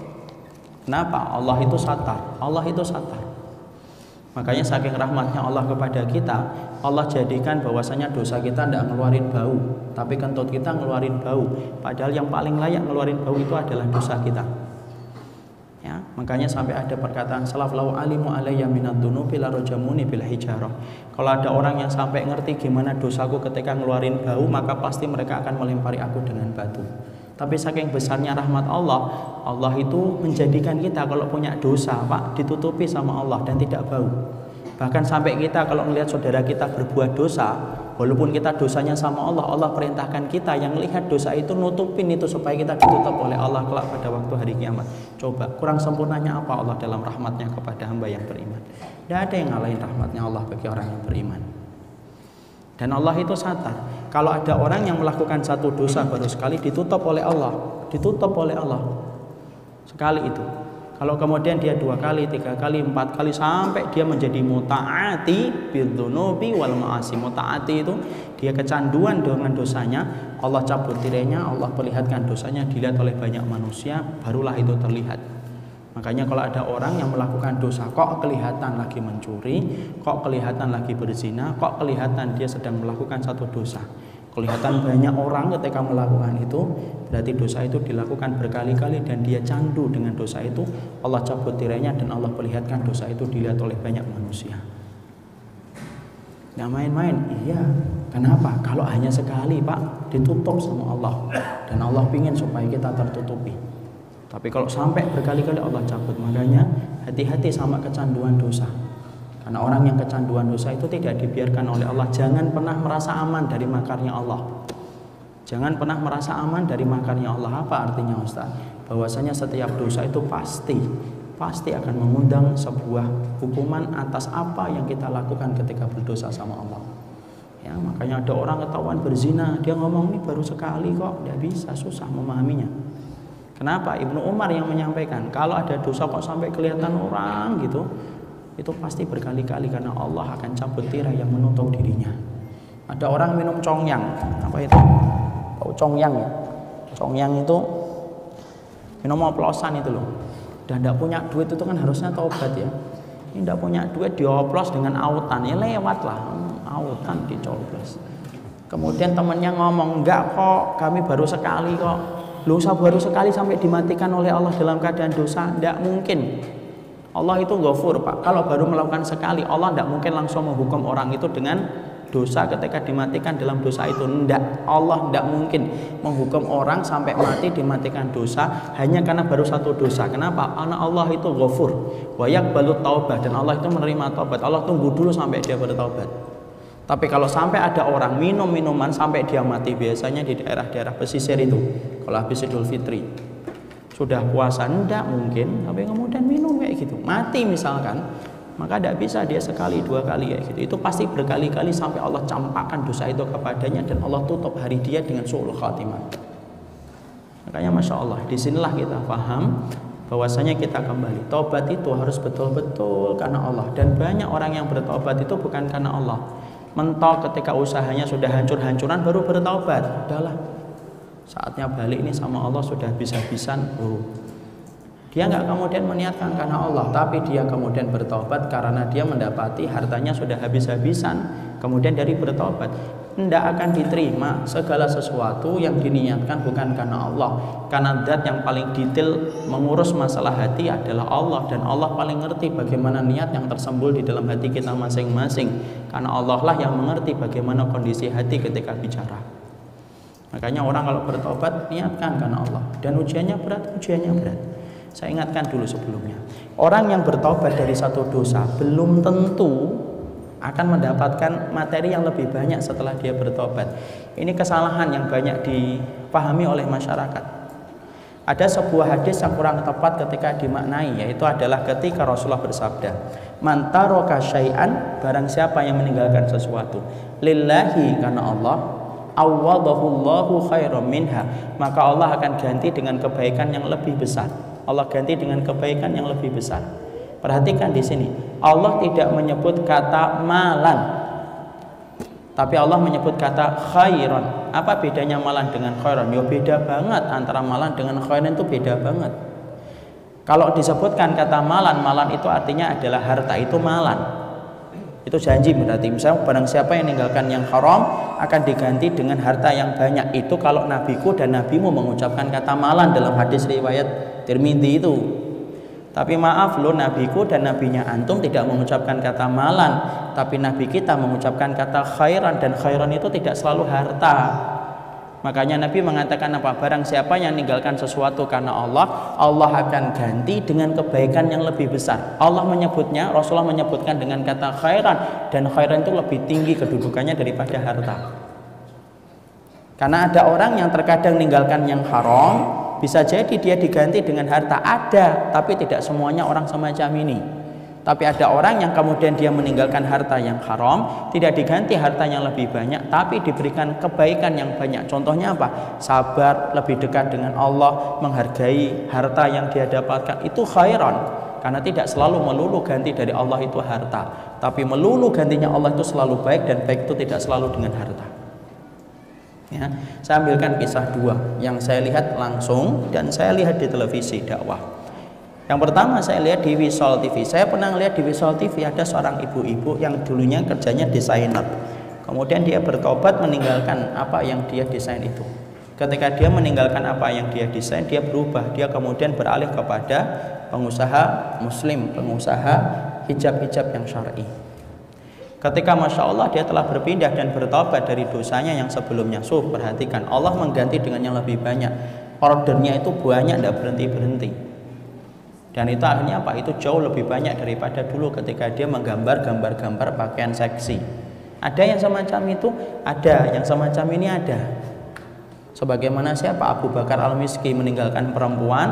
Kenapa? Allah itu satar. Allah itu satar. Makanya saking rahmatnya Allah kepada kita, Allah jadikan bahwasanya dosa kita tidak ngeluarin bau, tapi kentut kita ngeluarin bau. Padahal yang paling layak ngeluarin bau itu adalah dosa kita. Ya, makanya sampai ada perkataan salaf, lau alimu alayya minad dunubi la rajamuni bil hijarah. Kalau ada orang yang sampai ngerti gimana dosaku ketika ngeluarin bau, maka pasti mereka akan melempari aku dengan batu. Tapi saking besarnya rahmat Allah, Allah itu menjadikan kita kalau punya dosa Pak ditutupi sama Allah dan tidak bau. Bahkan sampai kita kalau melihat saudara kita berbuat dosa, walaupun kita dosanya sama Allah, Allah perintahkan kita yang melihat dosa itu nutupin itu supaya kita ditutup oleh Allah kelak pada waktu hari kiamat. Coba kurang sempurnanya apa Allah dalam rahmatnya kepada hamba yang beriman? Tidak ada yang ngalahin rahmatnya Allah bagi orang yang beriman. Dan Allah itu satar. Kalau ada orang yang melakukan satu dosa baru sekali, ditutup oleh Allah, ditutup oleh Allah sekali itu. Kalau kemudian dia dua kali, tiga kali, empat kali, sampai dia menjadi muta'ati bidzunubi wal ma'asi. Muta'ati itu dia kecanduan dengan dosanya, Allah cabut tirainya, Allah perlihatkan dosanya, dilihat oleh banyak manusia, barulah itu terlihat. Makanya kalau ada orang yang melakukan dosa, kok kelihatan lagi mencuri, kok kelihatan lagi berzina, kok kelihatan dia sedang melakukan satu dosa, kelihatan banyak orang ketika melakukan itu, berarti dosa itu dilakukan berkali-kali dan dia candu dengan dosa itu, Allah cabut tirainya dan Allah perlihatkan dosa itu dilihat oleh banyak manusia. Nggak main-main, iya. Kenapa? Kalau hanya sekali Pak, ditutup sama Allah, dan Allah ingin supaya kita tertutupi. Tapi kalau sampai berkali-kali Allah cabut. Makanya hati-hati sama kecanduan dosa. Karena orang yang kecanduan dosa itu tidak dibiarkan oleh Allah. Jangan pernah merasa aman dari makarnya Allah. Jangan pernah merasa aman dari makarnya Allah. Apa artinya Ustaz? Bahwasanya setiap dosa itu pasti pasti akan mengundang sebuah hukuman atas apa yang kita lakukan ketika berdosa sama Allah. Ya, makanya ada orang ketahuan berzina, dia ngomong ini baru sekali kok, tidak bisa, susah memahaminya. Kenapa? Ibnu Umar yang menyampaikan, kalau ada dosa kok sampai kelihatan orang gitu, itu pasti berkali-kali karena Allah akan cabut tirai yang menutup dirinya. Ada orang minum congyang, apa itu? Tahu congyang ya? Congyang itu minum oplosan itu loh. Dan tidak punya duit itu kan harusnya taubat ya. Ini tidak punya duit dioplos dengan autan, ya lewat lah, autan dicoblos. Kemudian temannya ngomong, enggak kok, kami baru sekali kok. Lu baru sekali sampai dimatikan oleh Allah dalam keadaan dosa, tidak mungkin. Allah itu ghafur Pak. Kalau baru melakukan sekali, Allah tidak mungkin langsung menghukum orang itu dengan dosa ketika dimatikan dalam dosa itu. Tidak, Allah tidak mungkin menghukum orang sampai mati dimatikan dosa hanya karena baru satu dosa. Kenapa? Karena Allah itu ghafur wa yaqbalu taubah, dan Allah itu menerima taubat. Allah tunggu dulu sampai dia bertaubat. Tapi kalau sampai ada orang minum minuman sampai dia mati, biasanya di daerah-daerah pesisir itu, kalau habis Idul Fitri sudah puasa, tidak mungkin tapi kemudian minum kayak gitu, mati misalkan, maka tidak bisa dia sekali dua kali kayak gitu. Itu pasti berkali-kali sampai Allah campakkan dosa itu kepadanya dan Allah tutup hari dia dengan su'ul khatimah. Makanya Masya Allah, disinilah kita paham bahwasanya kita kembali taubat itu harus betul-betul karena Allah. Dan banyak orang yang bertaubat itu bukan karena Allah. Mentok ketika usahanya sudah hancur-hancuran baru bertaubat. Udahlah, saatnya balik ini sama Allah, sudah bisa-bisan. Oh. Dia nggak kemudian meniatkan karena Allah, tapi dia kemudian bertaubat karena dia mendapati hartanya sudah habis-habisan. Kemudian dari bertaubat, tidak akan diterima segala sesuatu yang diniatkan bukan karena Allah. Karena zat yang paling detail mengurus masalah hati adalah Allah, dan Allah paling ngerti bagaimana niat yang tersembul di dalam hati kita masing-masing. Karena Allah lah yang mengerti bagaimana kondisi hati ketika bicara. Makanya orang kalau bertobat niatkan karena Allah, dan ujiannya berat, ujiannya berat. Saya ingatkan dulu sebelumnya, orang yang bertobat dari satu dosa belum tentu akan mendapatkan materi yang lebih banyak setelah dia bertobat. Ini kesalahan yang banyak dipahami oleh masyarakat. Ada sebuah hadis yang kurang tepat ketika dimaknai, yaitu adalah ketika Rasulullah bersabda, man taraka syai'an, barang siapa yang meninggalkan sesuatu lillahi, karena Allah, awwadahullahu khairam minha, maka Allah akan ganti dengan kebaikan yang lebih besar. Allah ganti dengan kebaikan yang lebih besar. Perhatikan di sini, Allah tidak menyebut kata malan, tapi Allah menyebut kata khairon. Apa bedanya malan dengan khairon? Ya beda banget, antara malan dengan khairon itu beda banget. Kalau disebutkan kata malan, malan itu artinya adalah harta, itu malan. Itu janji berarti. Misalnya barang siapa yang meninggalkan yang haram akan diganti dengan harta yang banyak. Itu kalau nabiku dan nabimu mengucapkan kata malan dalam hadis riwayat Tirmidzi itu. Tapi maaf loh, nabiku dan nabinya antum tidak mengucapkan kata malan, tapi nabi kita mengucapkan kata khairan, dan khairan itu tidak selalu harta. Makanya Nabi mengatakan apa? Barang siapa yang meninggalkan sesuatu karena Allah, Allah akan ganti dengan kebaikan yang lebih besar. Allah menyebutnya, Rasulullah menyebutkan dengan kata khairan, dan khairan itu lebih tinggi kedudukannya daripada harta. Karena ada orang yang terkadang meninggalkan yang haram, bisa jadi dia diganti dengan harta, ada, tapi tidak semuanya orang semacam ini. Tapi ada orang yang kemudian dia meninggalkan harta yang haram, tidak diganti harta yang lebih banyak, tapi diberikan kebaikan yang banyak. Contohnya apa? Sabar, lebih dekat dengan Allah, menghargai harta yang dia dapatkan. Itu khairan. Karena tidak selalu melulu ganti dari Allah itu harta, tapi melulu gantinya Allah itu selalu baik, dan baik itu tidak selalu dengan harta. Ya, saya ambilkan kisah dua yang saya lihat langsung dan saya lihat di televisi dakwah. Yang pertama saya lihat di Wisol T V. Saya pernah lihat di Wisol T V ada seorang ibu-ibu yang dulunya kerjanya desainer. Kemudian dia bertobat meninggalkan apa yang dia desain itu. Ketika dia meninggalkan apa yang dia desain, dia berubah. Dia kemudian beralih kepada pengusaha muslim, pengusaha hijab-hijab yang syar'i. Ketika Masya Allah dia telah berpindah dan bertobat dari dosanya yang sebelumnya. So, perhatikan, Allah mengganti dengan yang lebih banyak. Ordernya itu banyak, tidak berhenti-berhenti. Dan itu akhirnya apa? Itu jauh lebih banyak daripada dulu ketika dia menggambar gambar-gambar pakaian seksi. Ada yang semacam itu? Ada. Yang semacam ini ada. Sebagaimana siapa? Abu Bakar Al-Miski meninggalkan perempuan,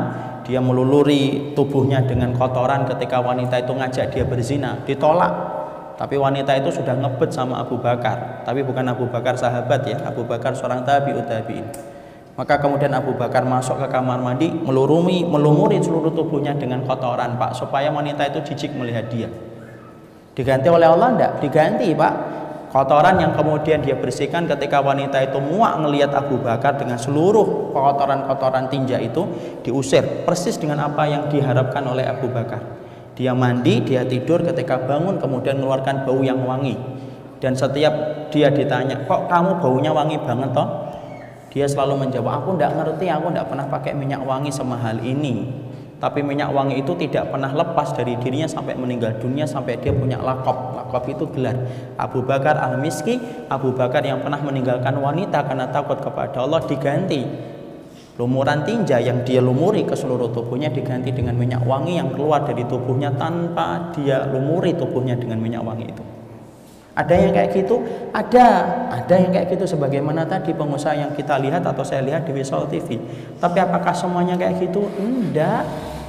dia meluluri tubuhnya dengan kotoran ketika wanita itu ngajak dia berzina, ditolak. Tapi wanita itu sudah ngebet sama Abu Bakar, tapi bukan Abu Bakar sahabat ya, Abu Bakar seorang tabi'ut tabi'in. Maka kemudian Abu Bakar masuk ke kamar mandi, melurumi, melumuri seluruh tubuhnya dengan kotoran, Pak, supaya wanita itu jijik melihat dia. Diganti oleh Allah enggak? Diganti, Pak. Kotoran yang kemudian dia bersihkan ketika wanita itu muak melihat Abu Bakar dengan seluruh kotoran-kotoran tinja itu diusir, persis dengan apa yang diharapkan oleh Abu Bakar. Dia mandi, dia tidur, ketika bangun kemudian mengeluarkan bau yang wangi. Dan setiap dia ditanya, kok kamu baunya wangi banget toh? Dia selalu menjawab, aku tidak ngerti, aku tidak pernah pakai minyak wangi semahal ini. Tapi minyak wangi itu tidak pernah lepas dari dirinya sampai meninggal dunia, sampai dia punya lakop. Lakop itu gelar Abu Bakar al-Miski, Abu Bakar yang pernah meninggalkan wanita karena takut kepada Allah. Diganti lumuran tinja yang dia lumuri ke seluruh tubuhnya diganti dengan minyak wangi yang keluar dari tubuhnya tanpa dia lumuri tubuhnya dengan minyak wangi itu. Ada yang kayak gitu? Ada. Ada yang kayak gitu sebagaimana tadi pengusaha yang kita lihat atau saya lihat di Visual T V. Tapi apakah semuanya kayak gitu? Enggak.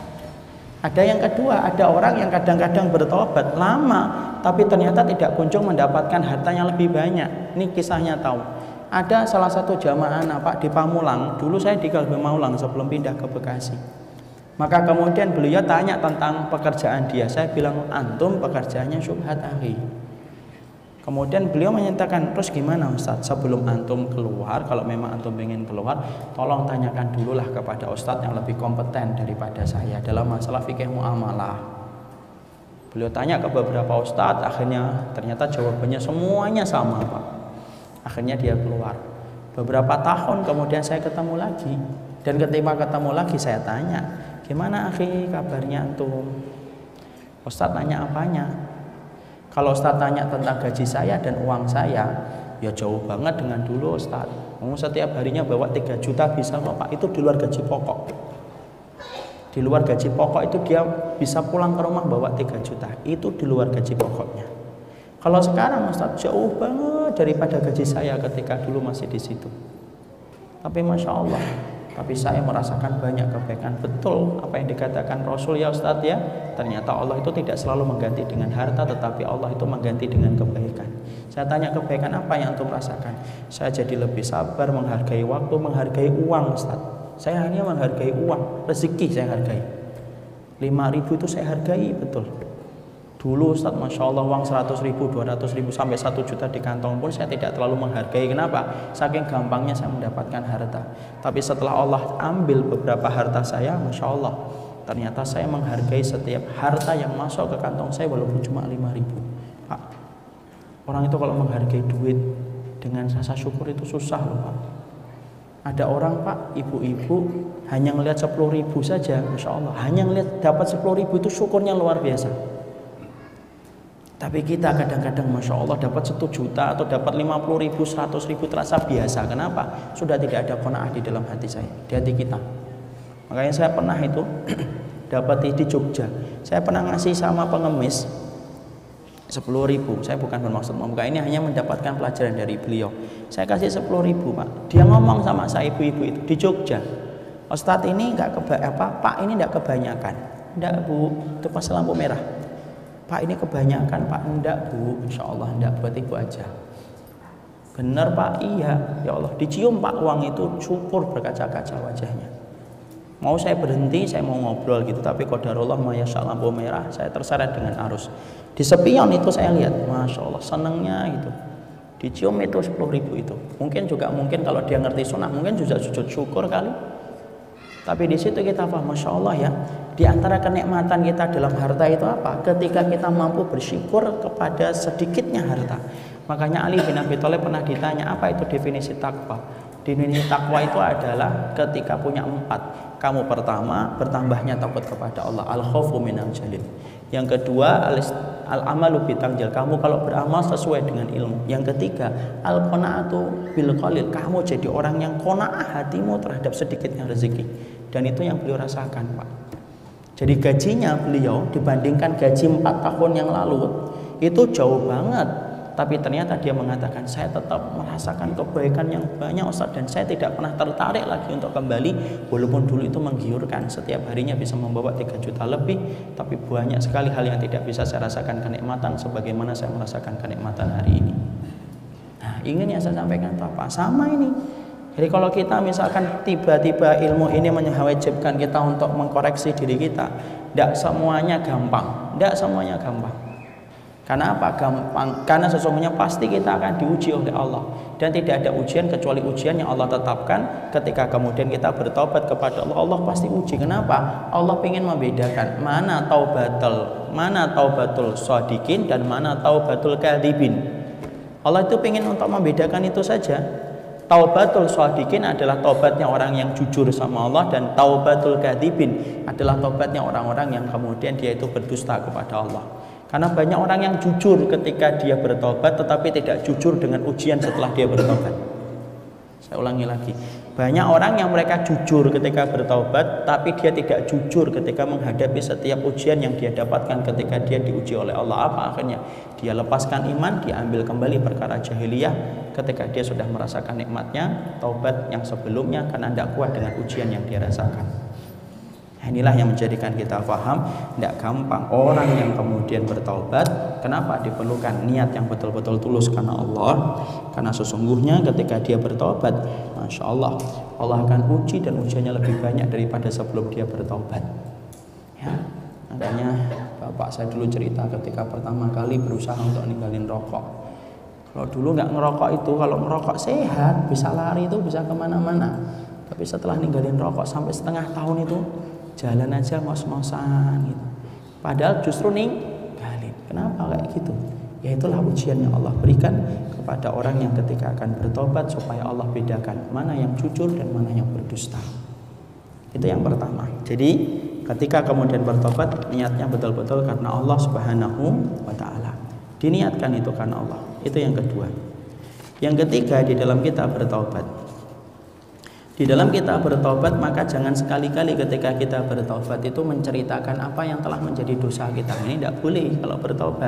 Ada yang kedua, ada orang yang kadang-kadang bertobat lama tapi ternyata tidak kunjung mendapatkan hartanya lebih banyak. Ini kisahnya tahu. Ada salah satu jamaah Pak di Pamulang, dulu saya di Kalbe Maulang sebelum pindah ke Bekasi. Maka kemudian beliau tanya tentang pekerjaan dia. Saya bilang, antum pekerjaannya syubhat akhi. Kemudian beliau menyatakan, terus gimana Ustadz? Sebelum antum keluar, kalau memang antum ingin keluar, tolong tanyakan dululah kepada Ustadz yang lebih kompeten daripada saya dalam masalah fikih muamalah. Beliau tanya ke beberapa Ustadz, akhirnya ternyata jawabannya semuanya sama, Pak. Akhirnya dia keluar. Beberapa tahun kemudian saya ketemu lagi, dan ketika ketemu lagi saya tanya, gimana akhi kabarnya antum? Ustadz tanya apanya? Kalau Ustadz tanya tentang gaji saya dan uang saya, ya jauh banget dengan dulu Ustadz. Mau setiap harinya bawa tiga juta bisa kok Pak, itu di luar gaji pokok. Di luar gaji pokok itu dia bisa pulang ke rumah bawa tiga juta, itu di luar gaji pokoknya. Kalau sekarang Ustadz jauh banget daripada gaji saya ketika dulu masih di situ. Tapi Masya Allah, tapi saya merasakan banyak kebaikan. Betul apa yang dikatakan Rasul ya Ustadz ya. Ternyata Allah itu tidak selalu mengganti dengan harta, tetapi Allah itu mengganti dengan kebaikan. Saya tanya kebaikan apa yang antum rasakan? Saya jadi lebih sabar, menghargai waktu, menghargai uang Ustadz. Saya hanya menghargai uang, rezeki saya hargai. lima ribu itu saya hargai betul. Dulu Ustadz Masya Allah uang seratus ribu, dua ratus ribu sampai satu juta di kantong pun saya tidak terlalu menghargai. Kenapa? Saking gampangnya saya mendapatkan harta. Tapi setelah Allah ambil beberapa harta saya, Masya Allah, ternyata saya menghargai setiap harta yang masuk ke kantong saya walaupun cuma lima ribu. Pak, orang itu kalau menghargai duit dengan rasa syukur itu susah loh Pak. Ada orang Pak, ibu-ibu hanya ngelihat sepuluh ribu saja, Masya Allah, hanya ngelihat dapat sepuluh ribu itu syukurnya luar biasa. Tapi kita kadang-kadang Masya Allah dapat satu juta atau dapat lima puluh ribu, seratus ribu terasa biasa. Kenapa? Sudah tidak ada qanaah di dalam hati saya, di hati kita. Makanya saya pernah itu dapat di Jogja, saya pernah ngasih sama pengemis sepuluh ribu. Saya bukan bermaksud membuka, ini hanya mendapatkan pelajaran dari beliau. Saya kasih sepuluh ribu Pak. Dia ngomong sama saya ibu-ibu itu di Jogja, Ustadz ini enggak keba apa Pak ini enggak kebanyakan. Enggak Bu, itu pas lampu merah. Pak ini kebanyakan Pak, enggak Bu, Insya Allah enggak, buat ibu aja. Bener Pak, iya. Ya Allah, dicium Pak uang itu, syukur berkaca-kaca wajahnya. Mau saya berhenti, saya mau ngobrol gitu, tapi qadarullah mayasya lampu merah, saya terseret dengan arus. Di spion itu saya lihat, Masya Allah senengnya gitu. Dicium itu sepuluh ribu itu. Mungkin juga mungkin kalau dia ngerti sunnah, mungkin juga sujud syukur kali. Tapi di situ kita paham, Masya Allah ya, di antara kenikmatan kita dalam harta itu apa? Ketika kita mampu bersyukur kepada sedikitnya harta. Makanya Ali bin Abi Thalib pernah ditanya, apa itu definisi takwa? Definisi takwa itu adalah ketika punya empat. Kamu pertama, bertambahnya takut kepada Allah, al-khawfu minal jalil. Yang kedua, al-amalu bitangjil, kamu kalau beramal sesuai dengan ilmu. Yang ketiga, al-qanaatu bil qalil, kamu jadi orang yang qanaah hatimu terhadap sedikitnya rezeki. Dan itu yang beliau rasakan Pak. Jadi gajinya beliau dibandingkan gaji empat tahun yang lalu itu jauh banget. tapi ternyata dia mengatakan saya tetap merasakan kebaikan yang banyak Ustaz, dan saya tidak pernah tertarik lagi untuk kembali, walaupun dulu itu menggiurkan, setiap harinya bisa membawa tiga juta lebih, tapi banyak sekali hal yang tidak bisa saya rasakan kenikmatan sebagaimana saya merasakan kenikmatan hari ini. Nah, ingin yang saya sampaikan itu apa? Sama ini. Jadi kalau kita misalkan tiba-tiba ilmu ini mewajibkan kita untuk mengkoreksi diri kita, tidak semuanya gampang, tidak semuanya gampang. Karena apa? Gampang. Karena sesungguhnya pasti kita akan diuji oleh Allah, dan tidak ada ujian kecuali ujian yang Allah tetapkan. Ketika kemudian kita bertobat kepada Allah, Allah pasti uji. Kenapa? Allah ingin membedakan mana taubatul, mana taubatul shodiqin dan mana taubatul kadzibin. Allah itu ingin untuk membedakan itu saja. Taubatul shodiqin adalah taubatnya orang yang jujur sama Allah, dan taubatul kadzibin adalah taubatnya orang-orang yang kemudian dia itu berdusta kepada Allah. Karena banyak orang yang jujur ketika dia bertobat, tetapi tidak jujur dengan ujian setelah dia bertobat. Saya ulangi lagi, banyak orang yang mereka jujur ketika bertobat, tapi dia tidak jujur ketika menghadapi setiap ujian yang dia dapatkan ketika dia diuji oleh Allah. Apa akhirnya? Dia lepaskan iman, dia ambil kembali perkara jahiliyah ketika dia sudah merasakan nikmatnya taubat yang sebelumnya, karena tidak kuat dengan ujian yang dia rasakan. Inilah yang menjadikan kita paham tidak gampang orang yang kemudian bertaubat. Kenapa diperlukan niat yang betul-betul tulus karena Allah? Karena sesungguhnya ketika dia bertaubat, Masya Allah, Allah akan uji, dan ujiannya lebih banyak daripada sebelum dia bertaubat. Ya, makanya bapak saya dulu cerita ketika pertama kali berusaha untuk ninggalin rokok. Kalau dulu nggak ngerokok itu, kalau ngerokok sehat, bisa lari itu, bisa kemana-mana. Tapi setelah ninggalin rokok sampai setengah tahun itu, jalan aja ngos-ngosan gitu. Padahal justru ninggalin. Kenapa kayak gitu? Ya itulah ujian yang Allah berikan kepada orang yang ketika akan bertobat, supaya Allah bedakan mana yang jujur dan mana yang berdusta. Itu yang pertama. Jadi ketika kemudian bertobat, niatnya betul-betul karena Allah Subhanahu wa ta'ala. Diniatkan itu karena Allah. Itu yang kedua. Yang ketiga, di dalam kita bertobat, Di dalam kita bertobat, maka jangan sekali-kali ketika kita bertobat itu menceritakan apa yang telah menjadi dosa kita. Ini tidak boleh kalau bertobat.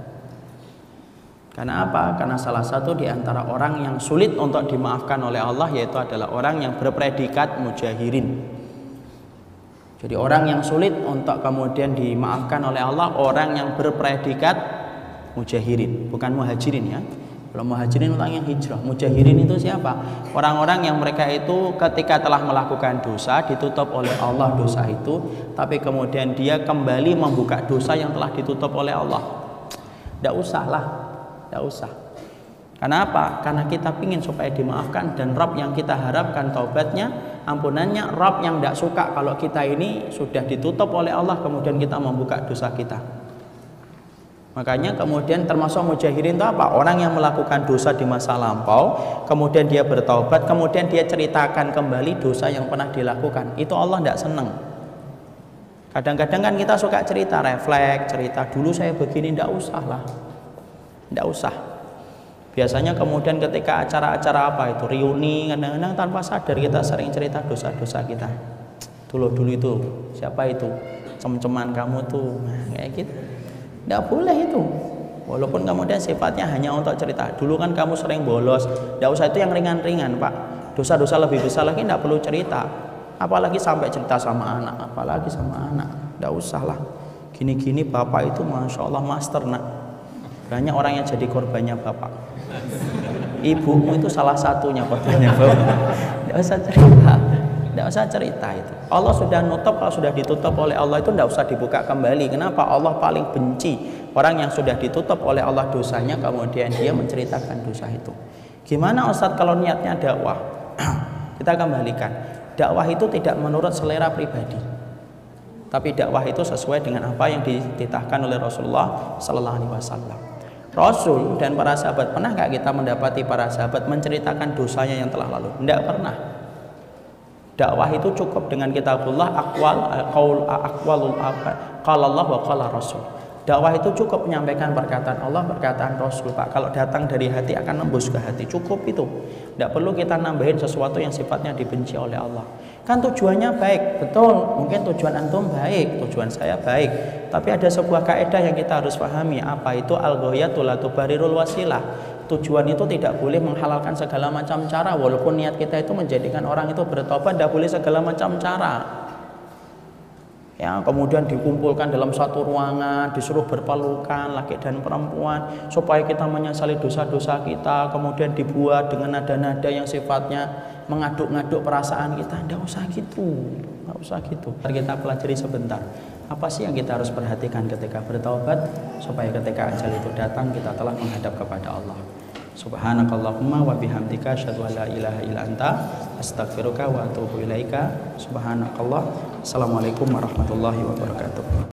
Karena apa? Karena salah satu di antara orang yang sulit untuk dimaafkan oleh Allah yaitu adalah orang yang berpredikat mujahirin. Jadi orang yang sulit untuk kemudian dimaafkan oleh Allah, orang yang berpredikat mujahirin, bukan muhajirin ya. Kalau muhajirin orang yang hijrah, mujahirin itu siapa? Orang-orang yang mereka itu ketika telah melakukan dosa ditutup oleh Allah dosa itu, tapi kemudian dia kembali membuka dosa yang telah ditutup oleh Allah. Tidak usah lah, tidak usah. Karena apa? Karena kita ingin supaya dimaafkan, dan Rabb yang kita harapkan taubatnya, ampunannya. Rabb yang tidak suka kalau kita ini sudah ditutup oleh Allah kemudian kita membuka dosa kita. Makanya kemudian termasuk mujahirin itu apa? Orang yang melakukan dosa di masa lampau, kemudian dia bertaubat, kemudian dia ceritakan kembali dosa yang pernah dilakukan. Itu Allah tidak senang. Kadang-kadang kan kita suka cerita, refleks, cerita dulu saya begini, tidak usah lah, tidak usah. Biasanya kemudian ketika acara-acara apa itu, reuni, kadang-kadang tanpa sadar kita sering cerita dosa-dosa kita. Dulu-dulu itu, siapa itu? Cem-ceman kamu tuh, nah, kayak gitu. Tidak boleh itu. Walaupun kemudian sifatnya hanya untuk cerita. Dulu kan kamu sering bolos. Tidak usah, itu yang ringan-ringan Pak. Dosa-dosa lebih besar lagi tidak perlu cerita. Apalagi sampai cerita sama anak. Apalagi sama anak. Tidak usah lah. Gini-gini bapak itu Masya Allah master nak. Banyak orang yang jadi korbannya bapak. Ibumu itu salah satunya korbannya bapak. Tidak usah cerita. Tidak usah cerita itu. Allah sudah nutup, kalau sudah ditutup oleh Allah itu tidak usah dibuka kembali. Kenapa? Allah paling benci orang yang sudah ditutup oleh Allah dosanya kemudian dia menceritakan dosa itu. Gimana Ustadz kalau niatnya dakwah? Kita kembalikan. Dakwah itu tidak menurut selera pribadi. Tapi dakwah itu sesuai dengan apa yang dititahkan oleh Rasulullah Sallallahu Alaihi Wasallam. Rasul dan para sahabat, pernah nggak kita mendapati para sahabat menceritakan dosanya yang telah lalu? Tidak pernah. Dakwah itu cukup dengan kitabullah, aqwal, qaul, aqwalul qala Allah wa qala Rasul. Dakwah itu cukup menyampaikan perkataan Allah, perkataan Rasul, Pak. Kalau datang dari hati akan nembus ke hati, cukup itu. Tidak perlu kita nambahin sesuatu yang sifatnya dibenci oleh Allah. Kan tujuannya baik, betul. Mungkin tujuan antum baik, tujuan saya baik. Tapi ada sebuah kaidah yang kita harus pahami. Apa itu al-ghayatu la tubarirul wasilah? Tujuan itu tidak boleh menghalalkan segala macam cara. Walaupun niat kita itu menjadikan orang itu bertobat, tidak boleh segala macam cara. Ya, kemudian dikumpulkan dalam satu ruangan, disuruh berpelukan laki dan perempuan supaya kita menyesali dosa-dosa kita, kemudian dibuat dengan nada-nada yang sifatnya mengaduk-ngaduk perasaan kita. Tidak usah gitu, tidak usah gitu. Kita pelajari sebentar, apa sih yang kita harus perhatikan ketika bertaubat supaya ketika ajal itu datang kita telah menghadap kepada Allah. Subhanakallahumma wa bihamdika asyhadu an la ilaha illa anta astaghfiruka wa atubu ilaika. Subhanakallah. Assalamualaikum warahmatullahi wabarakatuh.